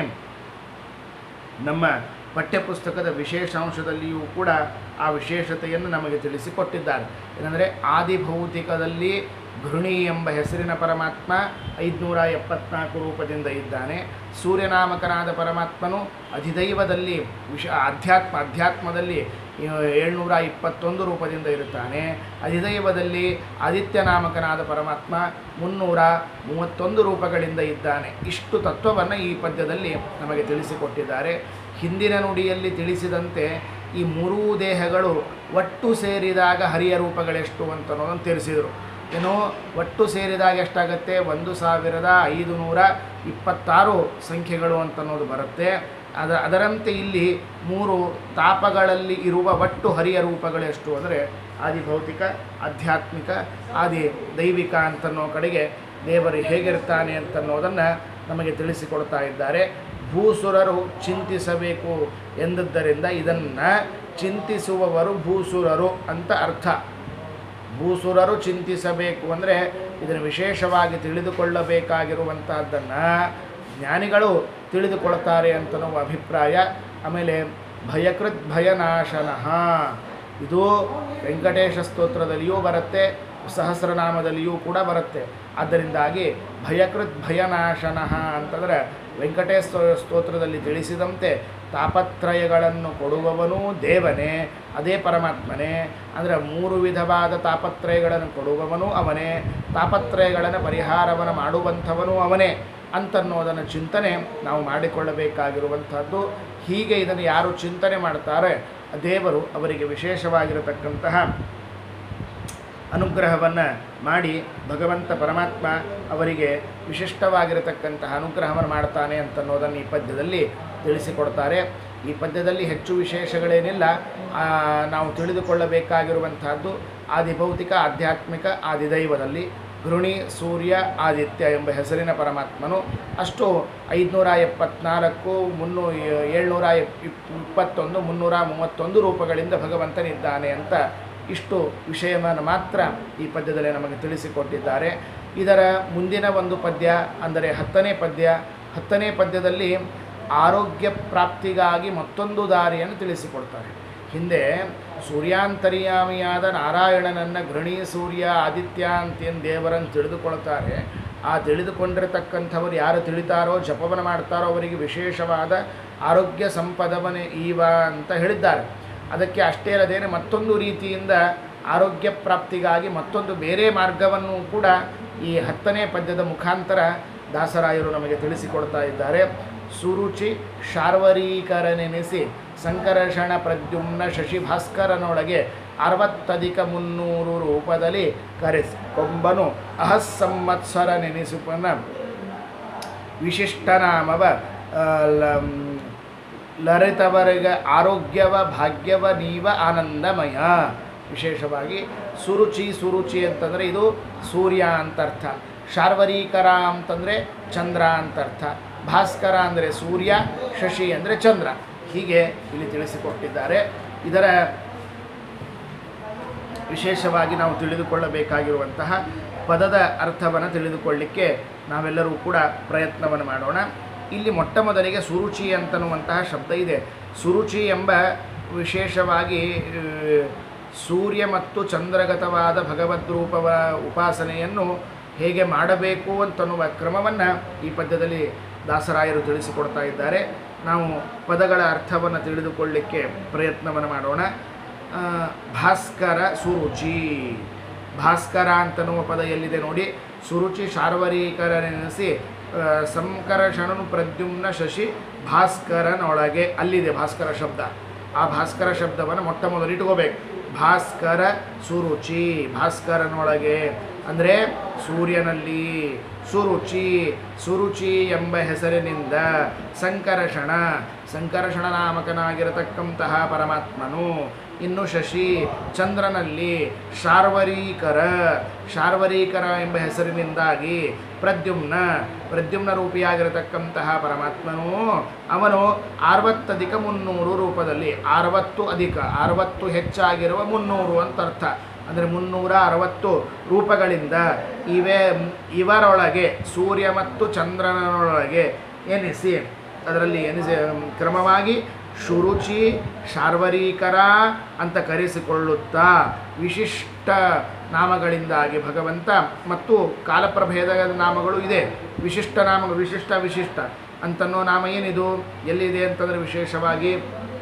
ನಮ್ಮ ಪಠ್ಯಪುಸ್ತಕದ ವಿಶೇಷಾಂಶದಲ್ಲಿಯೂ ಕೂಡ ಆ ವಿಶೇಷತೆಯನ್ನು ನಮಗೆ ತಿಳಿಸಿಕೊಟ್ಟಿದ್ದಾರೆ. ಏನಂದರೆ ಆದಿಭೌತಿಕದಲ್ಲಿ ಘೃಣಿ ಎಂಬ ಹೆಸರಿನ ಪರಮಾತ್ಮ ಐದುನೂರ ಎಪ್ಪತ್ನಾಲ್ಕು ರೂಪದಿಂದ ಇದ್ದಾನೆ. ಸೂರ್ಯನಾಮಕನಾದ ಪರಮಾತ್ಮನು ಅಧಿದೈವದಲ್ಲಿ ವಿಶ ಅಧ್ಯಾತ್ಮ ಅಧ್ಯಾತ್ಮದಲ್ಲಿ ಏಳ್ನೂರ ಇಪ್ಪತ್ತೊಂದು ರೂಪದಿಂದ ಇರುತ್ತಾನೆ. ಅಧಿದೈವದಲ್ಲಿ ಆದಿತ್ಯನಾಮಕನಾದ ಪರಮಾತ್ಮ ಮುನ್ನೂರ ಮೂವತ್ತೊಂದು ರೂಪಗಳಿಂದ ಇದ್ದಾನೆ. ಇಷ್ಟು ತತ್ವವನ್ನು ಈ ಪದ್ಯದಲ್ಲಿ ನಮಗೆ ತಿಳಿಸಿಕೊಟ್ಟಿದ್ದಾರೆ. ಹಿಂದಿನ ನುಡಿಯಲ್ಲಿ ತಿಳಿಸಿದಂತೆ ಈ ಮೂರೂ ದೇಹಗಳು ಒಟ್ಟು ಸೇರಿದಾಗ ಹರಿಯ ರೂಪಗಳೆಷ್ಟು ಅಂತ ಅನ್ನೋದನ್ನು ತಿಳಿಸಿದರು. ಏನೋ ಒಟ್ಟು ಸೇರಿದಾಗ ಎಷ್ಟಾಗುತ್ತೆ? ಒಂದು ಸಾವಿರದ ಐದು ನೂರ ಇಪ್ಪತ್ತಾರು ಸಂಖ್ಯೆಗಳು ಅಂತನ್ನೋದು ಬರುತ್ತೆ. ಅದ ಅದರಂತೆ ಇಲ್ಲಿ ಮೂರು ತಾಪಗಳಲ್ಲಿ ಇರುವ ಒಟ್ಟು ಹರಿಯ ರೂಪಗಳೆಷ್ಟು ಅಂದರೆ ಆದಿಭೌತಿಕ, ಆಧ್ಯಾತ್ಮಿಕ, ಆದಿ ದೈವಿಕ ಅಂತನ್ನೋ ಕಡೆಗೆ ದೇವರು ಹೇಗಿರ್ತಾನೆ ಅಂತನ್ನೋದನ್ನು ನಮಗೆ ತಿಳಿಸಿಕೊಡ್ತಾ ಇದ್ದಾರೆ. ಭೂಸುರರು ಚಿಂತಿಸಬೇಕು ಎಂದದ್ದರಿಂದ ಇದನ್ನು ಚಿಂತಿಸುವವರು ಭೂಸುರರು ಅಂತ ಅರ್ಥ. ಭೂಸುರರು ಚಿಂತಿಸಬೇಕು ಅಂದರೆ ಇದನ್ನು ವಿಶೇಷವಾಗಿ ತಿಳಿದುಕೊಳ್ಳಬೇಕಾಗಿರುವಂತಹದ್ದನ್ನು ಜ್ಞಾನಿಗಳು ತಿಳಿದುಕೊಳ್ತಾರೆ ಅಂತನೋ ಅಭಿಪ್ರಾಯ. ಆಮೇಲೆ ಭಯಕೃತ್ ಭಯನಾಶನಃ ಇದು ವೆಂಕಟೇಶ ಸ್ತೋತ್ರದಲ್ಲಿಯೂ ಬರುತ್ತೆ, ಸಹಸ್ರನಾಮದಲ್ಲಿಯೂ ಕೂಡ ಬರುತ್ತೆ. ಆದ್ದರಿಂದಾಗಿ ಭಯಕೃತ್ ಭಯನಾಶನಃ ಅಂತಂದರೆ ವೆಂಕಟೇಶ ಸ್ತೋತ್ರದಲ್ಲಿ ತಿಳಿಸಿದಂತೆ ತಾಪತ್ರಯಗಳನ್ನು ಕೊಡುವವನೂ ದೇವನೇ, ಅದೇ ಪರಮಾತ್ಮನೇ. ಅಂದರೆ ಮೂರು ವಿಧವಾದ ತಾಪತ್ರಯಗಳನ್ನು ಕೊಡುವವನು ಅವನೇ, ತಾಪತ್ರಯಗಳನ್ನು ಪರಿಹಾರವನ್ನು ಮಾಡುವಂಥವನು ಅವನೇ ಅಂತನ್ನೋದನ್ನು ಚಿಂತನೆ ನಾವು ಮಾಡಿಕೊಳ್ಳಬೇಕಾಗಿರುವಂಥದ್ದು. ಹೀಗೆ ಇದನ್ನು ಯಾರು ಚಿಂತನೆ ಮಾಡ್ತಾರೆ ದೇವರು ಅವರಿಗೆ ವಿಶೇಷವಾಗಿರತಕ್ಕಂತಹ ಅನುಗ್ರಹವನ್ನು ಮಾಡಿ ಭಗವಂತ ಪರಮಾತ್ಮ ಅವರಿಗೆ ವಿಶಿಷ್ಟವಾಗಿರತಕ್ಕಂತಹ ಅನುಗ್ರಹವನ್ನು ಮಾಡ್ತಾನೆ ಅಂತನ್ನೋದನ್ನು ಈ ಪದ್ಯದಲ್ಲಿ ತಿಳಿಸಿಕೊಡ್ತಾರೆ. ಈ ಪದ್ಯದಲ್ಲಿ ಹೆಚ್ಚು ವಿಶೇಷಗಳೇನಿಲ್ಲ. ನಾವು ತಿಳಿದುಕೊಳ್ಳಬೇಕಾಗಿರುವಂತಹದ್ದು ಆದಿಭೌತಿಕ, ಆಧ್ಯಾತ್ಮಿಕ, ಆದಿದೈವದಲ್ಲಿ ಘೃಣಿ ಸೂರ್ಯ ಆದಿತ್ಯ ಎಂಬ ಹೆಸರಿನ ಪರಮಾತ್ಮನು ಅಷ್ಟು ಐದುನೂರ ಎಪ್ಪತ್ನಾಲ್ಕು ಮುನ್ನೂ ಏಳ್ನೂರ ಇಪ್ಪತ್ತೊಂದು ಮುನ್ನೂರ ಮೂವತ್ತೊಂದು ರೂಪಗಳಿಂದ ಭಗವಂತನಿದ್ದಾನೆ ಅಂತ ಇಷ್ಟು ವಿಷಯವನ್ನು ಮಾತ್ರ ಈ ಪದ್ಯದಲ್ಲಿ ನಮಗೆ ತಿಳಿಸಿಕೊಟ್ಟಿದ್ದಾರೆ. ಇದರ ಮುಂದಿನ ಒಂದು ಪದ್ಯ ಅಂದರೆ ಹತ್ತನೇ ಪದ್ಯ. ಹತ್ತನೇ ಪದ್ಯದಲ್ಲಿ ಆರೋಗ್ಯ ಪ್ರಾಪ್ತಿಗಾಗಿ ಮತ್ತೊಂದು ದಾರಿಯನ್ನು ತಿಳಿಸಿಕೊಡ್ತಾರೆ. ಹಿಂದೆ ಸೂರ್ಯಾಂತರ್ಯಾಮಿಯಾದ ನಾರಾಯಣನನ್ನು ಘೃಣಿ ಸೂರ್ಯ ಆದಿತ್ಯ ಅಂತೇನು ದೇವರನ್ನು ತಿಳಿದುಕೊಳ್ತಾರೆ. ಆ ತಿಳಿದುಕೊಂಡಿರತಕ್ಕಂಥವರು ಯಾರು ತಿಳಿತಾರೋ, ಜಪವನ್ನು ಮಾಡ್ತಾರೋ ಅವರಿಗೆ ವಿಶೇಷವಾದ ಆರೋಗ್ಯ ಸಂಪದವನೇ ಈವ ಅಂತ ಹೇಳಿದ್ದಾರೆ. ಅದಕ್ಕೆ ಅಷ್ಟೇ ಅಲ್ಲದೇನೆ ಮತ್ತೊಂದು ರೀತಿಯಿಂದ ಆರೋಗ್ಯ ಪ್ರಾಪ್ತಿಗಾಗಿ ಮತ್ತೊಂದು ಬೇರೆ ಮಾರ್ಗವನ್ನು ಕೂಡ ಈ ಹತ್ತನೇ ಪದ್ಯದ ಮುಖಾಂತರ ದಾಸರಾಯರು ನಮಗೆ ತಿಳಿಸಿಕೊಡ್ತಾ ಇದ್ದಾರೆ. ಸುರುಚಿ ಶಾರ್ವರೀಕರನೆನಿಸಿ ಸಂಕರ್ಷಣ ಪ್ರದ್ಯುಮ್ನ ಶಶಿಭಾಸ್ಕರನೊಳಗೆ ಅರವತ್ತಧಿಕ ಮುನ್ನೂರು ರೂಪದಲ್ಲಿ ಕರೆಸಿ ಕೊಂಬನು ಅಹಸ್ಸಂವತ್ಸರ ನೆನೆಸುಪನ ವಿಶಿಷ್ಟನಾಮವ ಲರಿತವರ್ಗ ಆರೋಗ್ಯವ ಭಾಗ್ಯವ ನೀವ ಆನಂದಮಯ. ವಿಶೇಷವಾಗಿ ಸುರುಚಿ ಸುರುಚಿ ಅಂತಂದರೆ ಇದು ಸೂರ್ಯ ಅಂತರ್ಥ, ಶಾರ್ವರೀಕರ ಅಂತಂದರೆ ಚಂದ್ರ ಅಂತರ್ಥ, ಭಾಸ್ಕರ ಅಂದರೆ ಸೂರ್ಯ, ಶಶಿ ಅಂದರೆ ಚಂದ್ರ. ಹೀಗೆ ಇಲ್ಲಿ ತಿಳಿಸಿಕೊಟ್ಟಿದ್ದಾರೆ. ಇದರ ವಿಶೇಷವಾಗಿ ನಾವು ತಿಳಿದುಕೊಳ್ಳಬೇಕಾಗಿರುವಂತಹ ಪದದ ಅರ್ಥವನ್ನು ತಿಳಿದುಕೊಳ್ಳಲಿಕ್ಕೆ ನಾವೆಲ್ಲರೂ ಕೂಡ ಪ್ರಯತ್ನವನ್ನು ಮಾಡೋಣ. ಇಲ್ಲಿ ಮೊಟ್ಟ ಮೊದಲಿಗೆ ಸುರುಚಿ ಅಂತನ್ನುವಂತಹ ಶಬ್ದ ಇದೆ. ಸುರುಚಿ ಎಂಬ ವಿಶೇಷವಾಗಿ ಸೂರ್ಯ ಮತ್ತು ಚಂದ್ರಗತವಾದ ಭಗವದ್ರೂಪವ ಉಪಾಸನೆಯನ್ನು ಹೇಗೆ ಮಾಡಬೇಕು ಅಂತನ್ನುವ ಕ್ರಮವನ್ನು ಈ ಪದ್ಯದಲ್ಲಿ ದಾಸರಾಯರು ತಿಳಿಸಿಕೊಡ್ತಾ ಇದ್ದಾರೆ. ನಾವು ಪದಗಳ ಅರ್ಥವನ್ನು ತಿಳಿದುಕೊಳ್ಳಲಿಕ್ಕೆ ಪ್ರಯತ್ನವನ್ನು ಮಾಡೋಣ. ಭಾಸ್ಕರ ಸುರುಚಿ, ಭಾಸ್ಕರ ಅಂತನ್ನುವ ಪದ ಎಲ್ಲಿದೆ ನೋಡಿ. ಸುರುಚಿ ಶಾರ್ವರೀಕರನೆನಿಸಿ ಸಂಕರ್ಷಣನು ಪ್ರದ್ಯುಮ್ನ ಶಶಿ ಭಾಸ್ಕರನೊಳಗೆ, ಅಲ್ಲಿದೆ ಭಾಸ್ಕರ ಶಬ್ದ. ಆ ಭಾಸ್ಕರ ಶಬ್ದವನ್ನು ಮೊಟ್ಟ ಮೊದಲು ಇಟ್ಕೋಬೇಕು. ಭಾಸ್ಕರ ಸುರುಚಿ, ಭಾಸ್ಕರನೊಳಗೆ ಅಂದರೆ ಸೂರ್ಯನಲ್ಲಿ ಸುರುಚಿ, ಸುರುಚಿ ಎಂಬ ಹೆಸರಿನಿಂದ ಸಂಕರ್ಷಣ, ಸಂಕರ್ಷಣ ನಾಮಕನಾಗಿರತಕ್ಕಂತಹ ಪರಮಾತ್ಮನು. ಇನ್ನು ಶಶಿ ಚಂದ್ರನಲ್ಲಿ ಶಾರ್ವರೀಕರ, ಶಾರ್ವರೀಕರ ಎಂಬ ಹೆಸರಿನಿಂದಾಗಿ ಪ್ರದ್ಯುಮ್ನ, ಪ್ರದ್ಯುಮ್ನ ರೂಪಿಯಾಗಿರತಕ್ಕಂತಹ ಪರಮಾತ್ಮನು ಅವನು ಅರವತ್ತಧಿಕ ಮುನ್ನೂರು ರೂಪದಲ್ಲಿ, ಅರವತ್ತು ಅಧಿಕ ಅರವತ್ತು ಹೆಚ್ಚಾಗಿರುವ ಮುನ್ನೂರು ಅಂತ ಅರ್ಥ. ಅಂದರೆ ಮುನ್ನೂರ ಅರವತ್ತು ರೂಪಗಳಿಂದ ಇವೇ ಇವರೊಳಗೆ ಸೂರ್ಯ ಮತ್ತು ಚಂದ್ರನೊಳಗೆ ಎನಿಸಿ, ಅದರಲ್ಲಿ ಎನಿಸಿ ಕ್ರಮವಾಗಿ ಶುರುಚಿ ಶಾರ್ವರೀಕರ ಅಂತ ಕರೆಸಿಕೊಳ್ಳುತ್ತಾ ವಿಶಿಷ್ಟ ನಾಮಗಳಿಂದಾಗಿ ಭಗವಂತ, ಮತ್ತು ಕಾಲಪ್ರಭೇದದ ನಾಮಗಳು ಇದೆ. ವಿಶಿಷ್ಟ ನಾಮ, ವಿಶಿಷ್ಟ ವಿಶಿಷ್ಟ ಅಂತನ್ನೋ ನಾಮ ಏನಿದು, ಎಲ್ಲಿದೆ ಅಂತಂದರೆ ವಿಶೇಷವಾಗಿ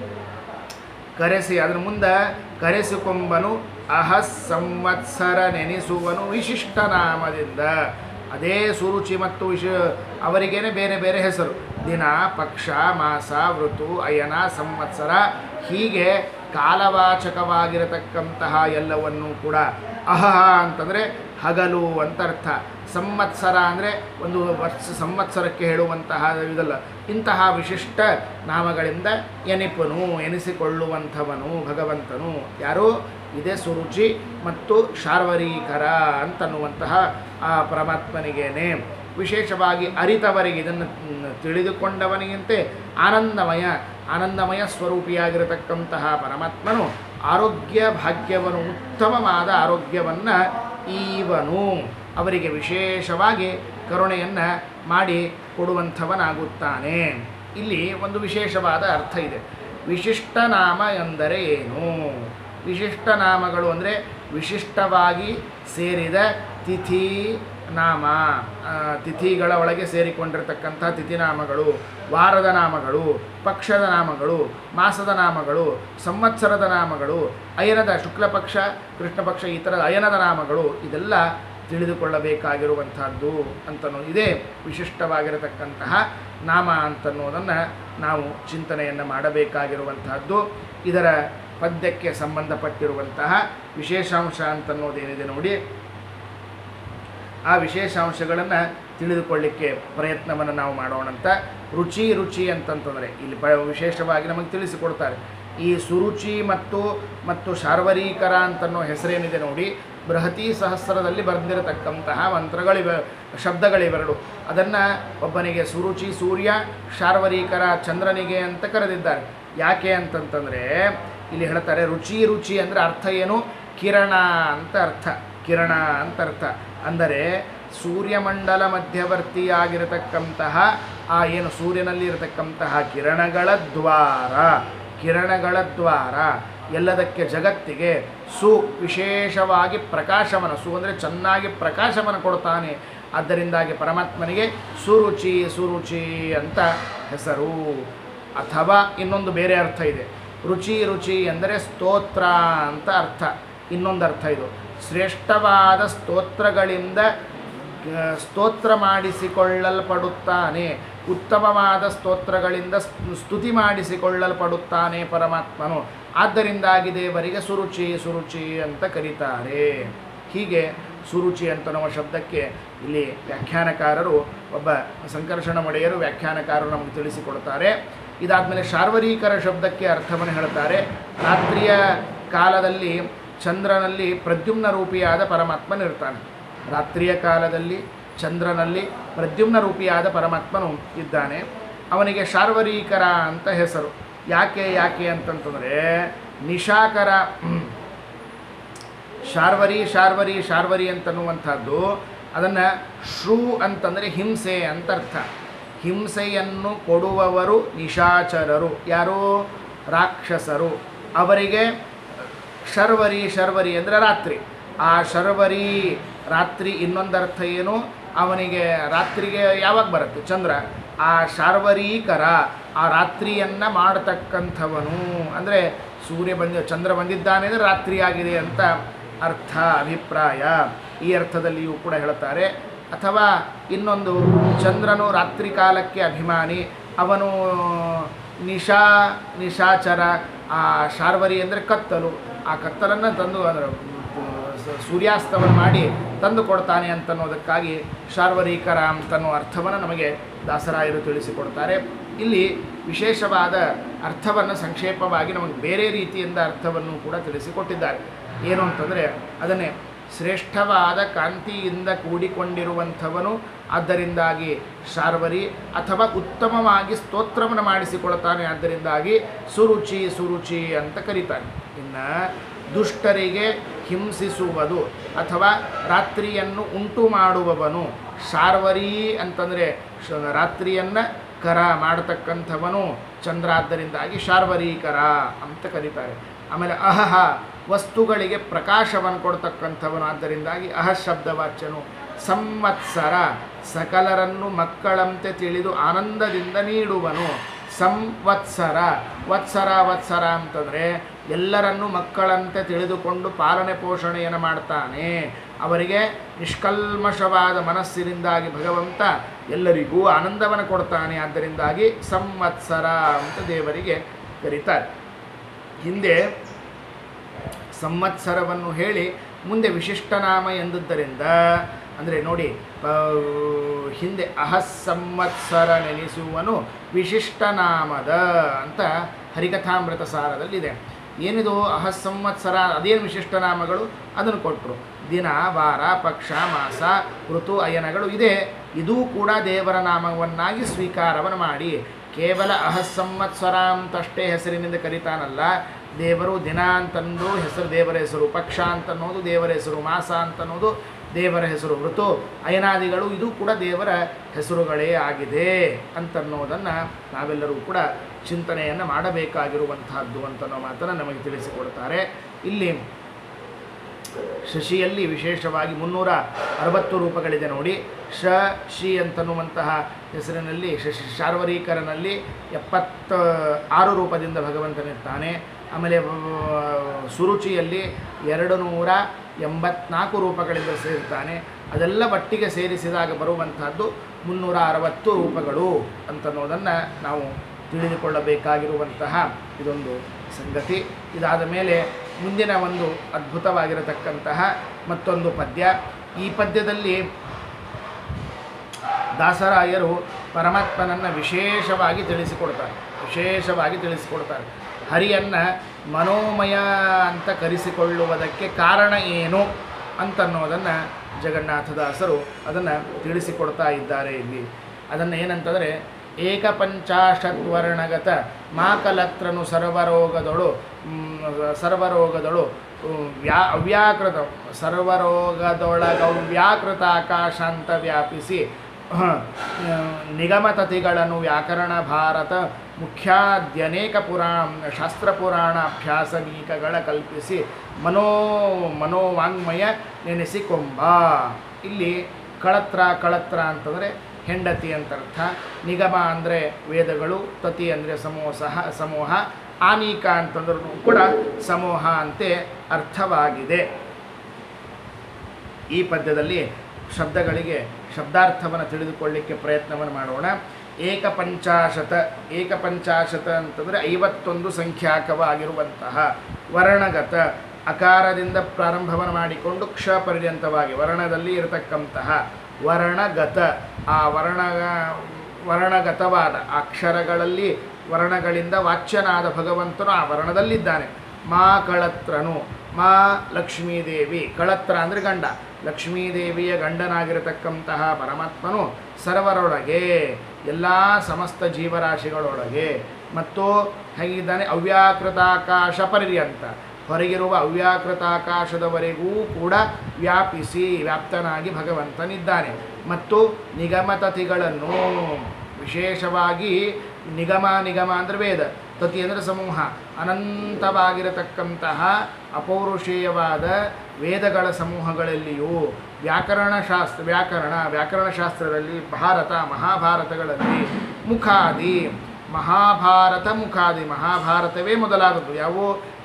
ಕರೆಸಿ, ಅದರ ಮುಂದೆ ಕರೆಸಿಕೊಂಬನು ಅಹಸ್ ಸಂವತ್ಸರ ನೆನೆಸುವನು ವಿಶಿಷ್ಟ ನಾಮದಿಂದ. ಅದೇ ಸುರುಚಿ ಮತ್ತು ವಿಶ ಅವರಿಗೇನೆ ಬೇರೆ ಬೇರೆ ಹೆಸರು, ದಿನ, ಪಕ್ಷ, ಮಾಸ, ಋತು, ಅಯನ, ಸಂವತ್ಸರ, ಹೀಗೆ ಕಾಲವಾಚಕವಾಗಿರತಕ್ಕಂತಹ ಎಲ್ಲವನ್ನೂ ಕೂಡ ಅಹಹ ಅಂತಂದರೆ ಹಗಲು ಅಂತ ಅರ್ಥ, ಸಂವತ್ಸರ ಅಂದರೆ ಒಂದು ವರ್ಷ ಸಂವತ್ಸರಕ್ಕೆ ಹೇಳುವಂತಹ ಇದಲ್ಲ. ಇಂತಹ ವಿಶಿಷ್ಟ ನಾಮಗಳಿಂದ ಎನಿಪನು, ಎನಿಸಿಕೊಳ್ಳುವಂಥವನು ಭಗವಂತನು. ಯಾರು? ಇದೇ ಸುರುಚಿ ಮತ್ತು ಶಾರ್ವರೀಕರ ಅಂತನ್ನುವಂತಹ ಆ ಪರಮಾತ್ಮನಿಗೇನೆ. ವಿಶೇಷವಾಗಿ ಅರಿತವರಿಗೆ, ಇದನ್ನು ತಿಳಿದುಕೊಂಡವನಿಗಂತೆ ಆನಂದಮಯ, ಆನಂದಮಯ ಸ್ವರೂಪಿಯಾಗಿರತಕ್ಕಂತಹ ಪರಮಾತ್ಮನು ಆರೋಗ್ಯ ಭಾಗ್ಯವನ್ನು, ಉತ್ತಮವಾದ ಆರೋಗ್ಯವನ್ನು ಈವನು ಅವರಿಗೆ ವಿಶೇಷವಾಗಿ ಕರುಣೆಯನ್ನು ಮಾಡಿ ಕೊಡುವಂಥವನಾಗುತ್ತಾನೆ. ಇಲ್ಲಿ ಒಂದು ವಿಶೇಷವಾದ ಅರ್ಥ ಇದೆ. ವಿಶಿಷ್ಟ ನಾಮ ಎಂದರೆ ಏನು? ವಿಶಿಷ್ಟ ನಾಮಗಳು ಅಂದರೆ ವಿಶಿಷ್ಟವಾಗಿ ಸೇರಿದ ತಿಥಿ ನಾಮ, ತಿಥಿಗಳ ಒಳಗೆ ಸೇರಿಕೊಂಡಿರತಕ್ಕಂಥ ತಿಥಿನಾಮಗಳು, ವಾರದ ನಾಮಗಳು, ಪಕ್ಷದ ನಾಮಗಳು, ಮಾಸದ ನಾಮಗಳು, ಸಂವತ್ಸರದ ನಾಮಗಳು, ಅಯನದ ಶುಕ್ಲಪಕ್ಷ ಕೃಷ್ಣ ಪಕ್ಷ ಈ ಥರದ ಅಯನದ ನಾಮಗಳು, ಇದೆಲ್ಲ ತಿಳಿದುಕೊಳ್ಳಬೇಕಾಗಿರುವಂಥದ್ದು ಅಂತನೋ ಇದೇ ವಿಶಿಷ್ಟವಾಗಿರತಕ್ಕಂತಹ ನಾಮ ಅಂತನ್ನೋದನ್ನು ನಾವು ಚಿಂತನೆಯನ್ನು ಮಾಡಬೇಕಾಗಿರುವಂತಹದ್ದು. ಇದರ ಪದ್ಯಕ್ಕೆ ಸಂಬಂಧಪಟ್ಟಿರುವಂತಹ ವಿಶೇಷಾಂಶ ಅಂತನ್ನೋದೇನಿದೆ ನೋಡಿ, ಆ ವಿಶೇಷಾಂಶಗಳನ್ನು ತಿಳಿದುಕೊಳ್ಳಿಕ್ಕೆ ಪ್ರಯತ್ನವನ್ನು ನಾವು ಮಾಡೋಣಂತ. ರುಚಿ ರುಚಿ ಅಂತಂತಂದರೆ ಇಲ್ಲಿ ಪ ವಿಶೇಷವಾಗಿ ನಮಗೆ ತಿಳಿಸಿಕೊಡ್ತಾರೆ. ಈ ಸುರುಚಿ ಮತ್ತು ಮತ್ತು ಶಾರ್ವರೀಕರ ಅಂತನ್ನೋ ಹೆಸರೇನಿದೆ ನೋಡಿ, ಬೃಹತಿ ಸಹಸ್ರದಲ್ಲಿ ಬರೆದಿರತಕ್ಕಂತಹ ಮಂತ್ರಗಳಿವೆ, ಶಬ್ದಗಳಿವೆರಡು. ಅದನ್ನು ಒಬ್ಬನಿಗೆ ಸುರುಚಿ ಸೂರ್ಯ, ಶಾರ್ವರೀಕರ ಚಂದ್ರನಿಗೆ ಅಂತ ಕರೆದಿದ್ದಾರೆ. ಯಾಕೆ ಅಂತಂತಂದರೆ ಇಲ್ಲಿ ಹೇಳ್ತಾರೆ ರುಚಿ ರುಚಿ ಅಂದರೆ ಅರ್ಥ ಏನು? ಕಿರಣ ಅಂತ ಅರ್ಥ, ಕಿರಣ ಅಂತ ಅರ್ಥ. ಅಂದರೆ ಸೂರ್ಯಮಂಡಲ ಮಧ್ಯವರ್ತಿಯಾಗಿರತಕ್ಕಂತಹ ಆ ಏನು ಸೂರ್ಯನಲ್ಲಿ ಇರತಕ್ಕಂತಹ ಕಿರಣಗಳ ದ್ವಾರ, ಕಿರಣಗಳ ದ್ವಾರ ಎಲ್ಲದಕ್ಕೆ ಜಗತ್ತಿಗೆ ಸು ವಿಶೇಷವಾಗಿ ಪ್ರಕಾಶವನ್ನು, ಸು ಅಂದರೆ ಚೆನ್ನಾಗಿ ಪ್ರಕಾಶವನ್ನು ಕೊಡ್ತಾನೆ. ಆದ್ದರಿಂದಾಗಿ ಪರಮಾತ್ಮನಿಗೆ ಸುರುಚಿ ಸುರುಚಿ ಅಂತ ಹೆಸರು. ಅಥವಾ ಇನ್ನೊಂದು ಬೇರೆ ಅರ್ಥ ಇದೆ, ರುಚಿ ರುಚಿ ಎಂದರೆ ಸ್ತೋತ್ರ ಅಂತ ಅರ್ಥ. ಇನ್ನೊಂದು ಅರ್ಥ ಇದು, ಶ್ರೇಷ್ಠವಾದ ಸ್ತೋತ್ರಗಳಿಂದ ಸ್ತೋತ್ರ ಮಾಡಿಸಿಕೊಳ್ಳಲ್ಪಡುತ್ತಾನೆ, ಉತ್ತಮವಾದ ಸ್ತೋತ್ರಗಳಿಂದ ಸ್ತುತಿ ಮಾಡಿಸಿಕೊಳ್ಳಲ್ಪಡುತ್ತಾನೆ ಪರಮಾತ್ಮನು. ಆದ್ದರಿಂದಾಗಿ ದೇವರಿಗೆ ಸುರುಚಿ ಸುರುಚಿ ಅಂತ ಕರೀತಾರೆ. ಹೀಗೆ ಸುರುಚಿ ಅಂತನ್ನುವ ಶಬ್ದಕ್ಕೆ ಇಲ್ಲಿ ವ್ಯಾಖ್ಯಾನಕಾರರು, ಒಬ್ಬ ಸಂಕರ್ಷಣ ಒಡೆಯರು ವ್ಯಾಖ್ಯಾನಕಾರರು ನಮಗೆ ತಿಳಿಸಿಕೊಡ್ತಾರೆ. ಇದಾದಮೇಲೆ ಶಾರ್ವರೀಕರ ಶಬ್ದಕ್ಕೆ ಅರ್ಥವನ್ನು ಹೇಳ್ತಾರೆ. ರಾತ್ರಿಯ ಕಾಲದಲ್ಲಿ ಚಂದ್ರನಲ್ಲಿ ಪ್ರದ್ಯುಮ್ನ ರೂಪಿಯಾದ ಪರಮಾತ್ಮನಿರ್ತಾನೆ. ರಾತ್ರಿಯ ಕಾಲದಲ್ಲಿ ಚಂದ್ರನಲ್ಲಿ ಪ್ರದ್ಯುಮ್ನ ರೂಪಿಯಾದ ಪರಮಾತ್ಮನು ಇದ್ದಾನೆ. ಅವನಿಗೆ ಶಾರ್ವರೀಕರ ಅಂತ ಹೆಸರು. ಯಾಕೆ ಯಾಕೆ ಅಂತಂತಂದರೆ ನಿಶಾಕರ, ಶಾರ್ವರಿ ಶಾರ್ವರಿ ಶಾರ್ವರಿ ಅಂತನ್ನುವಂಥದ್ದು ಅದನ್ನು ಶ್ರೂ ಅಂತಂದರೆ ಹಿಂಸೆ ಅಂತ ಅರ್ಥ. ಹಿಂಸೆಯನ್ನು ಕೊಡುವವರು ನಿಶಾಚರರು, ಯಾರು? ರಾಕ್ಷಸರು. ಅವರಿಗೆ ಶರ್ವರಿ ಶರ್ವರಿ ಅಂದರೆ ರಾತ್ರಿ. ಆ ಶರ್ವರಿ ರಾತ್ರಿ ಇನ್ನೊಂದು ಅರ್ಥ ಏನು? ಅವನಿಗೆ ರಾತ್ರಿಗೆ ಯಾವಾಗ ಬರುತ್ತೆ? ಚಂದ್ರ. ಆ ಶಾರ್ವರೀಕರ ಆ ರಾತ್ರಿಯನ್ನು ಮಾಡತಕ್ಕಂಥವನು ಅಂದರೆ ಸೂರ್ಯ ಬಂದ ಚಂದ್ರ ಬಂದಿದ್ದಾನೆ ಅಂದರೆ ರಾತ್ರಿ ಆಗಿದೆ ಅಂತ ಅರ್ಥ, ಅಭಿಪ್ರಾಯ. ಈ ಅರ್ಥದಲ್ಲಿಯೂ ಕೂಡ ಹೇಳ್ತಾರೆ. ಅಥವಾ ಇನ್ನೊಂದು, ಚಂದ್ರನು ರಾತ್ರಿ ಕಾಲಕ್ಕೆ ಅಭಿಮಾನಿ, ಅವನು ನಿಶಾ ನಿಶಾಚರ, ಆ ಶಾರ್ವರಿ ಅಂದರೆ ಕತ್ತಲು, ಆ ಕತ್ತಲನ್ನು ತಂದು ಅಂದರೆ ಸೂರ್ಯಾಸ್ತವನ್ನು ಮಾಡಿ ತಂದು ಕೊಡ್ತಾನೆ ಅಂತನ್ನೋದಕ್ಕಾಗಿ ಶಾರ್ವರೀಕರ ಅಂತನ್ನೋ ಅರ್ಥವನ್ನು ನಮಗೆ ದಾಸರಾಯರು ತಿಳಿಸಿಕೊಡ್ತಾರೆ. ಇಲ್ಲಿ ವಿಶೇಷವಾದ ಅರ್ಥವನ್ನು ಸಂಕ್ಷೇಪವಾಗಿ ನಮಗೆ ಬೇರೆ ರೀತಿಯಿಂದ ಅರ್ಥವನ್ನು ಕೂಡ ತಿಳಿಸಿಕೊಟ್ಟಿದ್ದಾರೆ. ಏನು ಅಂತಂದರೆ ಅದನ್ನೇ ಶ್ರೇಷ್ಠವಾದ ಕಾಂತಿಯಿಂದ ಕೂಡಿಕೊಂಡಿರುವಂಥವನು, ಆದ್ದರಿಂದಾಗಿ ಶಾರ್ವರಿ, ಅಥವಾ ಉತ್ತಮವಾಗಿ ಸ್ತೋತ್ರವನ್ನು ಮಾಡಿಸಿಕೊಳ್ತಾನೆ, ಆದ್ದರಿಂದಾಗಿ ಸುರುಚಿ ಸುರುಚಿ ಅಂತ ಕರೀತಾನೆ. ಇನ್ನು ದುಷ್ಟರಿಗೆ ಹಿಂಸಿಸುವುದು ಅಥವಾ ರಾತ್ರಿಯನ್ನು ಉಂಟು ಮಾಡುವವನು ಶಾರ್ವರಿ ಅಂತಂದರೆ ರಾತ್ರಿಯನ್ನು ಕರ ಮಾಡತಕ್ಕಂಥವನು ಚಂದ್ರ, ಆದ್ದರಿಂದಾಗಿ ಶಾರ್ವರೀಕರ ಅಂತ ಕರೀತಾರೆ. ಆಮೇಲೆ ಅಹಹ ವಸ್ತುಗಳಿಗೆ ಪ್ರಕಾಶವನ್ನು ಕೊಡ್ತಕ್ಕಂಥವನು, ಆದ್ದರಿಂದಾಗಿ ಅಹ ಶಬ್ದವಾಚ್ಯನು. ಸಂವತ್ಸರ ಸಕಲರನ್ನು ಮಕ್ಕಳಂತೆ ತಿಳಿದು ಆನಂದದಿಂದ ನೀಡುವನು. ಸಂವತ್ಸರ ವತ್ಸರ ವತ್ಸರ ಅಂತಂದರೆ ಎಲ್ಲರನ್ನೂ ಮಕ್ಕಳಂತೆ ತಿಳಿದುಕೊಂಡು ಪಾಲನೆ ಪೋಷಣೆಯನ್ನು ಮಾಡ್ತಾನೆ. ಅವರಿಗೆ ನಿಷ್ಕಲ್ಮಷವಾದ ಮನಸ್ಸಿನಿಂದಾಗಿ ಭಗವಂತ ಎಲ್ಲರಿಗೂ ಆನಂದವನ್ನು ಕೊಡ್ತಾನೆ, ಆದ್ದರಿಂದಾಗಿ ಸಂವತ್ಸರ ಅಂತ ದೇವರಿಗೆ ಕರೀತಾರೆ. ಹಿಂದೆ ಸಂವತ್ಸರವನ್ನು ಹೇಳಿ ಮುಂದೆ ವಿಶಿಷ್ಟನಾಮ ಎಂದುದರಿಂದ, ಅಂದರೆ ನೋಡಿ, ಹಿಂದೆ ಅಹಸ್ಸಂವತ್ಸರ ನೆನೆಸುವನು ವಿಶಿಷ್ಟನಾಮದ ಅಂತ ಹರಿಕಥಾಮೃತ ಸಾರದಲ್ಲಿದೆ. ಏನಿದು ಅಹಸ್ಸಂವತ್ಸರ, ಅದೇನು ವಿಶಿಷ್ಟನಾಮಗಳು ಅದನ್ನು ಕೊಟ್ಟರು. ದಿನ, ವಾರ, ಪಕ್ಷ, ಮಾಸ, ಋತು, ಅಯನಗಳು ಇದೆ. ಇದೂ ಕೂಡ ದೇವರ ನಾಮವನ್ನಾಗಿ ಸ್ವೀಕಾರವನ್ನು ಮಾಡಿ ಕೇವಲ ಅಹಸ್ಸಂವತ್ಸರ ಅಂತಷ್ಟೇ ಹೆಸರಿನಿಂದ ಕರೀತಾನಲ್ಲ. ದೇವರು ದಿನ ಅಂತಂದು ಹೆಸರು ದೇವರ ಹೆಸರು, ಪಕ್ಷ ಅಂತನ್ನೋದು ದೇವರ ಹೆಸರು, ಮಾಸ ಅಂತನ್ನೋದು ದೇವರ ಹೆಸರು, ಋತು ಅಯನಾದಿಗಳು ಇದು ಕೂಡ ದೇವರ ಹೆಸರುಗಳೇ ಆಗಿದೆ ಅಂತನ್ನೋದನ್ನು ನಾವೆಲ್ಲರೂ ಕೂಡ ಚಿಂತನೆಯನ್ನು ಮಾಡಬೇಕಾಗಿರುವಂತಹದ್ದು ಅಂತನ್ನೋ ಮಾತನ್ನು ನಮಗೆ ತಿಳಿಸಿಕೊಡ್ತಾರೆ. ಇಲ್ಲಿ ಶಶಿಯಲ್ಲಿ ವಿಶೇಷವಾಗಿ ಮುನ್ನೂರ ಅರವತ್ತು ರೂಪಗಳಿದೆ ನೋಡಿ. ಶ ಶಿ ಅಂತನ್ನುವಂತಹ ಹೆಸರಿನಲ್ಲಿ ಶಶಿ ಶಾರ್ವರೀಕರನಲ್ಲಿ ಎಪ್ಪತ್ತ ಆರು ರೂಪದಿಂದ ಭಗವಂತನಿರ್ತಾನೆ. ಆಮೇಲೆ ಸುರುಚಿಯಲ್ಲಿ ಎರಡು ನೂರ ಎಂಬತ್ನಾಲ್ಕು ರೂಪಗಳಿಂದ ಸೇರ್ತಾನೆ. ಅದೆಲ್ಲ ಒಟ್ಟಿಗೆ ಸೇರಿಸಿದಾಗ ಬರುವಂತಹದ್ದು ಮುನ್ನೂರ ಅರವತ್ತು ರೂಪಗಳು ಅಂತನ್ನೋದನ್ನು ನಾವು ತಿಳಿದುಕೊಳ್ಳಬೇಕಾಗಿರುವಂತಹ ಇದೊಂದು ಸಂಗತಿ. ಇದಾದ ಮೇಲೆ ಮುಂದಿನ ಒಂದು ಅದ್ಭುತವಾಗಿರತಕ್ಕಂತಹ ಮತ್ತೊಂದು ಪದ್ಯ. ಈ ಪದ್ಯದಲ್ಲಿ ದಾಸರಾಯರು ಪರಮಾತ್ಮನನ್ನು ವಿಶೇಷವಾಗಿ ತಿಳಿಸಿಕೊಡ್ತಾರೆ ವಿಶೇಷವಾಗಿ ತಿಳಿಸಿಕೊಡ್ತಾರೆ ಹರಿಯನ್ನು ಮನೋಮಯ ಅಂತ ಕರೆಸಿಕೊಳ್ಳುವುದಕ್ಕೆ ಕಾರಣ ಏನು ಅಂತನ್ನೋದನ್ನು ಜಗನ್ನಾಥದಾಸರು ಅದನ್ನು ತಿಳಿಸಿಕೊಡ್ತಾ ಇದ್ದಾರೆ. ಇಲ್ಲಿ ಅದನ್ನು ಏನಂತಂದರೆ, ಏಕಪಂಚಾಶದ್ವರ್ಣಗತ ಮಾಕಲತ್ರನು ಸರ್ವರೋಗದಳು ಸರ್ವರೋಗದಳು ವ್ಯಾ ಅವ್ಯಾಕೃತ ಸರ್ವರೋಗದೊಳಗವ್ಯಾಕೃತ ಆಕಾಶಾಂತ ವ್ಯಾಪಿಸಿ ನಿಗಮತತಿಗಳನ್ನು ವ್ಯಾಕರಣ ಭಾರತ ಮುಖ್ಯಾದ್ಯನೇಕ ಪುರಾಣ ಶಾಸ್ತ್ರ ಪುರಾಣ ಅಭ್ಯಾಸನೀಕಗಳ ಕಲ್ಪಿಸಿ ಮನೋ ಮನೋವಾಂಗ್ಮಯ ನೆನೆಸಿಕೊಂಬ. ಇಲ್ಲಿ ಕಳತ್ರ ಕಳತ್ರ ಅಂತಂದರೆ ಹೆಂಡತಿ ಅಂತರ್ಥ, ನಿಗಮ ಅಂದರೆ ವೇದಗಳು, ತತಿ ಅಂದರೆ ಸಮೂಹ ಸಮೂಹ, ಆನೀಕ ಅಂತಂದ್ರೂ ಕೂಡ ಸಮೂಹ ಅಂತೆ ಅರ್ಥವಾಗಿದೆ. ಈ ಪದ್ಯದಲ್ಲಿ ಶಬ್ದಗಳಿಗೆ ಶಬ್ದಾರ್ಥವನ್ನು ತಿಳಿದುಕೊಳ್ಳಿಕ್ಕೆ ಪ್ರಯತ್ನವನ್ನು ಮಾಡೋಣ. ಏಕಪಂಚಾಶತ ಏಕಪಂಚಾಶತ ಅಂತಂದರೆ ಐವತ್ತೊಂದು ಸಂಖ್ಯಾಕವಾಗಿರುವಂತಹ ವರ್ಣಗತ, ಅಕಾರದಿಂದ ಪ್ರಾರಂಭವನ್ನು ಮಾಡಿಕೊಂಡು ಕ್ಷ ಪರ್ಯಂತವಾಗಿ ವರ್ಣದಲ್ಲಿ ಇರತಕ್ಕಂತಹ ವರ್ಣಗತ, ಆ ವರ್ಣ ವರ್ಣಗತವಾದ ಅಕ್ಷರಗಳಲ್ಲಿ ವರ್ಣಗಳಿಂದ ವಾಚ್ಯನಾದ ಭಗವಂತನು ಆ ವರ್ಣದಲ್ಲಿದ್ದಾನೆ. ಮಾ ಕಳತ್ರನು, ಮಾ ಲಕ್ಷ್ಮೀದೇವಿ, ಕಳತ್ರ ಅಂದರೆ ಗಂಡ, ಲಕ್ಷ್ಮೀದೇವಿಯ ಗಂಡನಾಗಿರತಕ್ಕಂತಹ ಪರಮಾತ್ಮನು ಸರ್ವರೊಳಗೆ, ಎಲ್ಲ ಸಮಸ್ತ ಜೀವರಾಶಿಗಳೊಳಗೆ ಮತ್ತು ಹೇಗಿದ್ದಾನೆ, ಅವ್ಯಾಕೃತಾಕಾಶ ಪರ್ಯಂತ, ಹೊರಗಿರುವ ಅವ್ಯಾಕೃತಾಕಾಶದವರೆಗೂ ಕೂಡ ವ್ಯಾಪಿಸಿ ವ್ಯಾಪ್ತನಾಗಿ ಭಗವಂತನಿದ್ದಾನೆ. ಮತ್ತು ನಿಗಮತತಿಗಳನ್ನು ವಿಶೇಷವಾಗಿ, ನಿಗಮ ನಿಗಮ ಅಂದರೆ ವೇದ, ತತಿ ಅಂದರೆ ಸಮೂಹ, ಅನಂತವಾಗಿರತಕ್ಕಂತಹ ಅಪೌರುಷೇಯವಾದ ವೇದಗಳ ಸಮೂಹಗಳಲ್ಲಿಯೂ ವ್ಯಾಕರಣಶಾಸ್ತ್ರ ವ್ಯಾಕರಣ ವ್ಯಾಕರಣಶಾಸ್ತ್ರದಲ್ಲಿ ಭಾರತ ಮಹಾಭಾರತಗಳಲ್ಲಿ ಮುಖಾದಿ, ಮಹಾಭಾರತ ಮುಖಾದಿ, ಮಹಾಭಾರತವೇ ಮೊದಲಾದದ್ದು. ಯಾವುವು?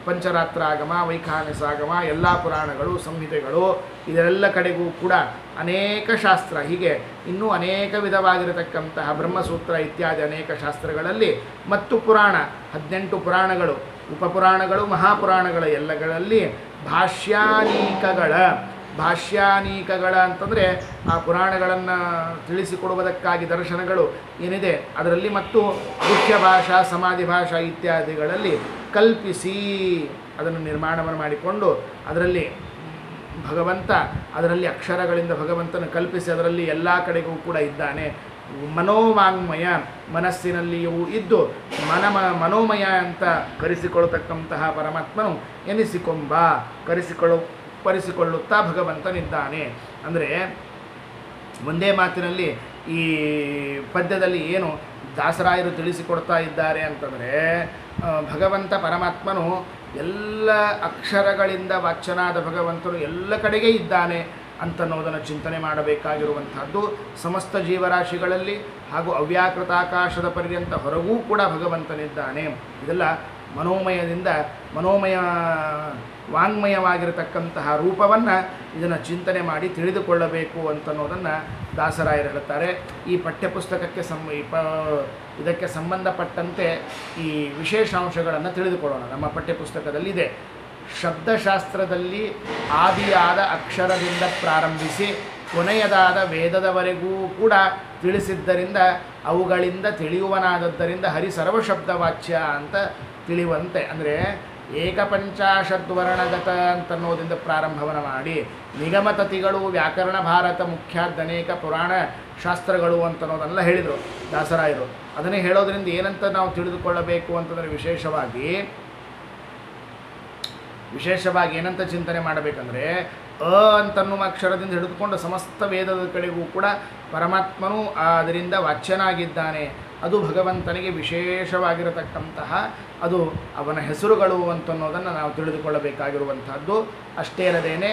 ಪಂಚರಾತ್ರಾಗಮ, ವೈಖಾನಸಾಗಮ, ಎಲ್ಲ ಪುರಾಣಗಳು, ಸಂಹಿತೆಗಳು, ಇದೆಲ್ಲ ಕಡೆಗೂ ಕೂಡ ಅನೇಕ ಶಾಸ್ತ್ರ, ಹೀಗೆ ಇನ್ನೂ ಅನೇಕ ವಿಧವಾಗಿರತಕ್ಕಂತಹ ಬ್ರಹ್ಮಸೂತ್ರ ಇತ್ಯಾದಿ ಅನೇಕ ಶಾಸ್ತ್ರಗಳಲ್ಲಿ ಮತ್ತು ಪುರಾಣ, ಹದಿನೆಂಟು ಪುರಾಣಗಳು, ಉಪಪುರಾಣಗಳು, ಮಹಾಪುರಾಣಗಳ ಎಲ್ಲಗಳಲ್ಲಿ ಭಾಷ್ಯಾನೀಕಗಳ ಭಾಷ್ಯಾನೀಕಗಳ ಅಂತಂದರೆ ಆ ಪುರಾಣಗಳನ್ನು ತಿಳಿಸಿಕೊಡುವುದಕ್ಕಾಗಿ ದರ್ಶನಗಳು ಏನಿದೆ ಅದರಲ್ಲಿ ಮತ್ತು ಮುಖ್ಯ ಭಾಷಾ, ಸಮಾಧಿ ಭಾಷಾ ಇತ್ಯಾದಿಗಳಲ್ಲಿ ಕಲ್ಪಿಸಿ ಅದನ್ನು ನಿರ್ಮಾಣವನ್ನು ಮಾಡಿಕೊಂಡು ಅದರಲ್ಲಿ ಭಗವಂತ ಅದರಲ್ಲಿ ಅಕ್ಷರಗಳಿಂದ ಭಗವಂತನ ಕಲ್ಪಿಸಿ ಅದರಲ್ಲಿ ಎಲ್ಲ ಕಡೆಗೂ ಕೂಡ ಇದ್ದಾನೆ. ಮನೋವಾಂಗ್ಮಯ, ಮನಸ್ಸಿನಲ್ಲಿಯೂ ಇದ್ದು ಮನ ಮನೋಮಯ ಅಂತ ಕರೆಸಿಕೊಳ್ಳತಕ್ಕಂತಹ ಪರಮಾತ್ಮನು ಎನಿಸಿಕೊಂಬ, ಕರೆಸಿಕೊಳ್ಳು ಪರಿಸಿಕೊಳ್ಳುತ್ತಾ ಭಗವಂತನಿದ್ದಾನೆ. ಅಂದರೆ ಒಂದೇ ಮಾತಿನಲ್ಲಿ ಈ ಪದ್ಯದಲ್ಲಿ ಏನು ದಾಸರಾಯರು ತಿಳಿಸಿಕೊಡ್ತಾ ಇದ್ದಾರೆ ಅಂತಂದರೆ, ಭಗವಂತ ಪರಮಾತ್ಮನು ಎಲ್ಲ ಅಕ್ಷರಗಳಿಂದ ವಾಚ್ಯನಾದ ಭಗವಂತನು ಎಲ್ಲ ಕಡೆಗೆ ಇದ್ದಾನೆ ಅಂತನ್ನೋದನ್ನು ಚಿಂತನೆ ಮಾಡಬೇಕಾಗಿರುವಂಥದ್ದು. ಸಮಸ್ತ ಜೀವರಾಶಿಗಳಲ್ಲಿ ಹಾಗೂ ಅವ್ಯಾಕೃತಾಕಾಶದ ಪರ್ಯಂತ ಹೊರಗೂ ಕೂಡ ಭಗವಂತನಿದ್ದಾನೆ. ಇದೆಲ್ಲ ಮನೋಮಯದಿಂದ ಮನೋಮಯ ವಾಂಗ್ಮಯವಾಗಿರತಕ್ಕಂತಹ ರೂಪವನ್ನು ಇದನ್ನು ಚಿಂತನೆ ಮಾಡಿ ತಿಳಿದುಕೊಳ್ಳಬೇಕು ಅಂತನ್ನೋದನ್ನು ದಾಸರಾಯರು ಹೇಳುತ್ತಾರೆ. ಈ ಪಠ್ಯಪುಸ್ತಕಕ್ಕೆ ಸಂ ಪ ಇದಕ್ಕೆ ಸಂಬಂಧಪಟ್ಟಂತೆ ಈ ವಿಶೇಷಾಂಶಗಳನ್ನು ತಿಳಿದುಕೊಳ್ಳೋಣ. ನಮ್ಮ ಪಠ್ಯಪುಸ್ತಕದಲ್ಲಿದೆ. ಶಬ್ದಶಾಸ್ತ್ರದಲ್ಲಿ ಆದಿಯಾದ ಅಕ್ಷರದಿಂದ ಪ್ರಾರಂಭಿಸಿ ಕೊನೆಯದಾದ ವೇದದವರೆಗೂ ಕೂಡ ತಿಳಿಸಿದ್ದರಿಂದ ಅವುಗಳಿಂದ ತಿಳಿಯುವನಾದದ್ದರಿಂದ ಹರಿ ಸರ್ವಶಬ್ದವಾಚ್ಯ ಅಂತ ತಿಳಿಯುವಂತೆ, ಅಂದರೆ ಏಕಪಂಚಾಶದ್ವರ್ಣಗತ ಅಂತನ್ನೋದಿಂದ ಪ್ರಾರಂಭವನ್ನು ಮಾಡಿ ನಿಗಮತತಿಗಳು, ವ್ಯಾಕರಣ ಭಾರತ, ಮುಖ್ಯಾದ್ ಅನೇಕ ಪುರಾಣ ಶಾಸ್ತ್ರಗಳು ಅಂತನ್ನೋದನ್ನೆಲ್ಲ ಹೇಳಿದರು ದಾಸರಾಯರು. ಅದನ್ನೇ ಹೇಳೋದ್ರಿಂದ ಏನಂತ ನಾವು ತಿಳಿದುಕೊಳ್ಳಬೇಕು ಅಂತಂದರೆ ವಿಶೇಷವಾಗಿ ವಿಶೇಷವಾಗಿ ಏನಂತ ಚಿಂತನೆ ಮಾಡಬೇಕಂದ್ರೆ, ಅ ಅಂತನ್ನುವ ಅಕ್ಷರದಿಂದ ಹಿಡಿದುಕೊಂಡು ಸಮಸ್ತ ವೇದದ ಕಡೆಗೂ ಕೂಡ ಪರಮಾತ್ಮನು ಅದರಿಂದ ವಾಚ್ಯನಾಗಿದ್ದಾನೆ. ಅದು ಭಗವಂತನಿಗೆ ವಿಶೇಷವಾಗಿರತಕ್ಕಂತಹ ಅದು ಅವನ ಹೆಸರುಗಳು ಅಂತನ್ನೋದನ್ನು ನಾವು ತಿಳಿದುಕೊಳ್ಳಬೇಕಾಗಿರುವಂಥದ್ದು. ಅಷ್ಟೇ ಅಲ್ಲದೇನೆ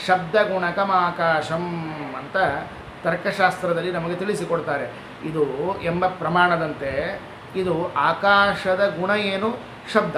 ಶಬ್ದಗುಣಕಮಾಕಾಶಂ ಅಂತ ತರ್ಕಶಾಸ್ತ್ರದಲ್ಲಿ ನಮಗೆ ತಿಳಿಸಿಕೊಡ್ತಾರೆ. ಇದು ಎಂಬ ಪ್ರಮಾಣದಂತೆ ಇದು ಆಕಾಶದ ಗುಣ ಏನು? ಶಬ್ದ.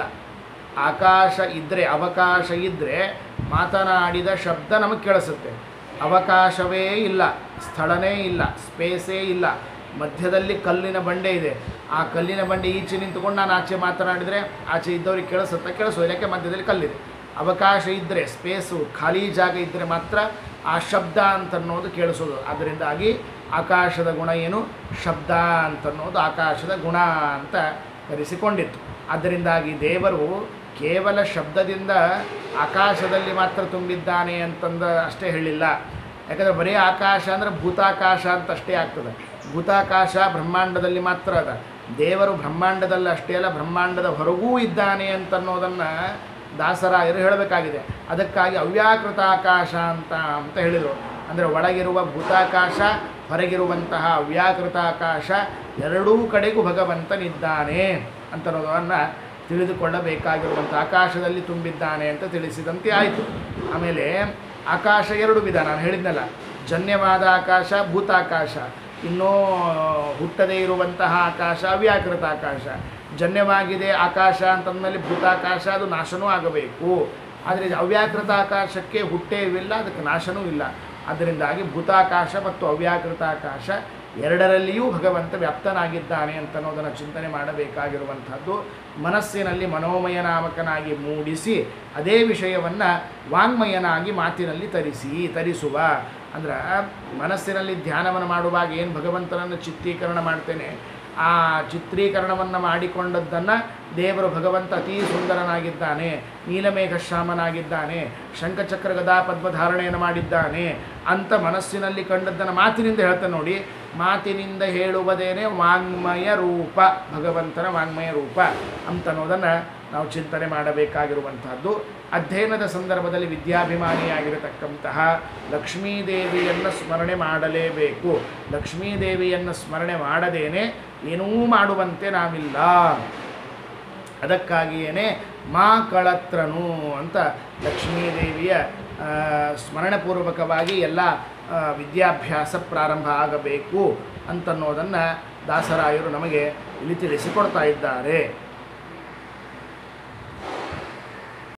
ಆಕಾಶ ಇದ್ದರೆ, ಅವಕಾಶ ಇದ್ದರೆ ಮಾತನಾಡಿದ ಶಬ್ದ ನಮಗೆ ಕೇಳಿಸುತ್ತೆ. ಅವಕಾಶವೇ ಇಲ್ಲ, ಸ್ಥಳನೇ ಇಲ್ಲ, ಸ್ಪೇಸೇ ಇಲ್ಲ, ಮಧ್ಯದಲ್ಲಿ ಕಲ್ಲಿನ ಬಂಡೆ ಇದೆ. ಆ ಕಲ್ಲಿನ ಬಂಡೆ ಈಚೆ ನಿಂತುಕೊಂಡು ನಾನು ಆಚೆ ಮಾತನಾಡಿದರೆ ಆಚೆ ಇದ್ದವ್ರಿಗೆ ಕೇಳಿಸುತ್ತೆ, ಕೇಳಿಸೋದು, ಯಾಕೆ ಮಧ್ಯದಲ್ಲಿ ಕಲ್ಲಿದೆ. ಅವಕಾಶ ಇದ್ದರೆ, ಸ್ಪೇಸು ಖಾಲಿ ಜಾಗ ಇದ್ದರೆ ಮಾತ್ರ ಆ ಶಬ್ದ ಅಂತನ್ನೋದು ಕೇಳಿಸೋದು. ಅದರಿಂದಾಗಿ ಆಕಾಶದ ಗುಣ ಏನು? ಶಬ್ದ ಅಂತನ್ನೋದು ಆಕಾಶದ ಗುಣ ಅಂತ ಕರೆಸಿಕೊಂಡಿತ್ತು. ಅದರಿಂದಾಗಿ ದೇವರು ಕೇವಲ ಶಬ್ದದಿಂದ ಆಕಾಶದಲ್ಲಿ ಮಾತ್ರ ತುಂಬಿದ್ದಾನೆ ಅಂತಂದ ಅಷ್ಟೇ ಹೇಳಿಲ್ಲ. ಯಾಕಂದರೆ ಬರೀ ಆಕಾಶ ಅಂದರೆ ಭೂತಾಕಾಶ ಅಂತ ಅಷ್ಟೇ ಆಗ್ತದೆ. ಭೂತಾಕಾಶ ಬ್ರಹ್ಮಾಂಡದಲ್ಲಿ ಮಾತ್ರ ಅದ. ದೇವರು ಬ್ರಹ್ಮಾಂಡದಲ್ಲಿ ಅಷ್ಟೇ ಅಲ್ಲ, ಬ್ರಹ್ಮಾಂಡದ ಹೊರಗೂ ಇದ್ದಾನೆ ಅಂತನ್ನೋದನ್ನು ದಾಸರಾಯರು ಹೇಳಬೇಕಾಗಿದೆ. ಅದಕ್ಕಾಗಿ ಅವ್ಯಾಕೃತ ಆಕಾಶ ಅಂತ ಅಂತ ಹೇಳಿದರು. ಅಂದರೆ ಒಳಗಿರುವ ಭೂತಾಕಾಶ, ಹೊರಗಿರುವಂತಹ ಅವ್ಯಾಕೃತ ಆಕಾಶ ಎರಡೂ ಕಡೆಗೂ ಭಗವಂತನಿದ್ದಾನೆ ಅಂತನ್ನೋದನ್ನು ತಿಳಿದುಕೊಳ್ಳಬೇಕಾಗಿರುವಂಥ ಆಕಾಶದಲ್ಲಿ ತುಂಬಿದ್ದಾನೆ ಅಂತ ತಿಳಿಸಿದಂತೆ ಆಯಿತು. ಆಮೇಲೆ ಆಕಾಶ ಎರಡು ವಿಧ, ನಾನು ಹೇಳಿದ್ನಲ್ಲ, ಜನ್ಯವಾದ ಆಕಾಶ, ಭೂತಾಕಾಶ. ಇನ್ನೂ ಹುಟ್ಟದೇ ಇರುವಂತಹ ಆಕಾಶ ಅವ್ಯಾಕೃತ ಆಕಾಶ. ಜನ್ಯವಾಗಿದೆ ಆಕಾಶ ಅಂತಂದಮೇಲೆ ಭೂತಾಕಾಶ ಅದು ನಾಶನೂ ಆಗಬೇಕು. ಆದರೆ ಅವ್ಯಾಕೃತ ಆಕಾಶಕ್ಕೆ ಹುಟ್ಟೇ ಇಲ್ಲ, ಅದಕ್ಕೆ ನಾಶನೂ ಇಲ್ಲ. ಅದರಿಂದಾಗಿ ಭೂತಾಕಾಶ ಮತ್ತು ಅವ್ಯಾಕೃತ ಆಕಾಶ ಎರಡರಲ್ಲಿಯೂ ಭಗವಂತ ವ್ಯಾಪ್ತನಾಗಿದ್ದಾನೆ ಅಂತನ್ನೋದನ್ನು ಚಿಂತನೆ ಮಾಡಬೇಕಾಗಿರುವಂಥದ್ದು. ಮನಸ್ಸಿನಲ್ಲಿ ಮನೋಮಯನಾಮಕನಾಗಿ ಮೂಡಿಸಿ ಅದೇ ವಿಷಯವನ್ನು ವಾಂಗ್ಮಯನಾಗಿ ಮಾತಿನಲ್ಲಿ ತರಿಸಿ ತರಿಸುವ ಅಂದ್ರೆ ಮನಸ್ಸಿನಲ್ಲಿ ಧ್ಯಾನವನ್ನು ಮಾಡುವಾಗ ಏನು ಭಗವಂತನನ್ನು ಚಿತ್ರೀಕರಣ ಮಾಡ್ತೇನೆ, ಆ ಚಿತ್ರೀಕರಣವನ್ನು ಮಾಡಿಕೊಂಡದ್ದನ್ನು ದೇವರು ಭಗವಂತ ಅತೀ ಸುಂದರನಾಗಿದ್ದಾನೆ, ನೀಲಮೇಘಶ್ಯಾಮನಾಗಿದ್ದಾನೆ, ಶಂಖಚಕ್ರ ಗದಾ ಪದ್ಮಧಾರಣೆಯನ್ನು ಮಾಡಿದ್ದಾನೆ ಅಂತ ಮನಸ್ಸಿನಲ್ಲಿ ಕಂಡದ್ದನ್ನು ಮಾತಿನಿಂದ ಹೇಳ್ತಾನೆ ನೋಡಿ. ಮಾತಿನಿಂದ ಹೇಳುವುದೇನೆ ವಾಂಗ್ಮಯ ರೂಪ, ಭಗವಂತನ ವಾಂಗ್ಮಯ ರೂಪ ಅಂತನ್ನೋದನ್ನು ನಾವು ಚಿಂತನೆ ಮಾಡಬೇಕಾಗಿರುವಂತಹದ್ದು. ಅಧ್ಯಯನದ ಸಂದರ್ಭದಲ್ಲಿ ವಿದ್ಯಾಭಿಮಾನಿಯಾಗಿರತಕ್ಕಂತಹ ಲಕ್ಷ್ಮೀದೇವಿಯನ್ನು ಸ್ಮರಣೆ ಮಾಡಲೇಬೇಕು. ಲಕ್ಷ್ಮೀದೇವಿಯನ್ನು ಸ್ಮರಣೆ ಮಾಡದೇನೆ ಏನೂ ಮಾಡುವಂತೆ ನಾವಿಲ್ಲ. ಅದಕ್ಕಾಗಿಯೇ ಮಾ ಕಳತ್ರನು ಅಂತ ಲಕ್ಷ್ಮೀದೇವಿಯ ಸ್ಮರಣಪೂರ್ವಕವಾಗಿ ಎಲ್ಲ ವಿದ್ಯಾಭ್ಯಾಸ ಪ್ರಾರಂಭ ಆಗಬೇಕು ಅಂತನ್ನೋದನ್ನು ದಾಸರಾಯರು ನಮಗೆ ಇಲ್ಲಿ ತಿಳಿಸಿಕೊಡ್ತಾ ಇದ್ದಾರೆ.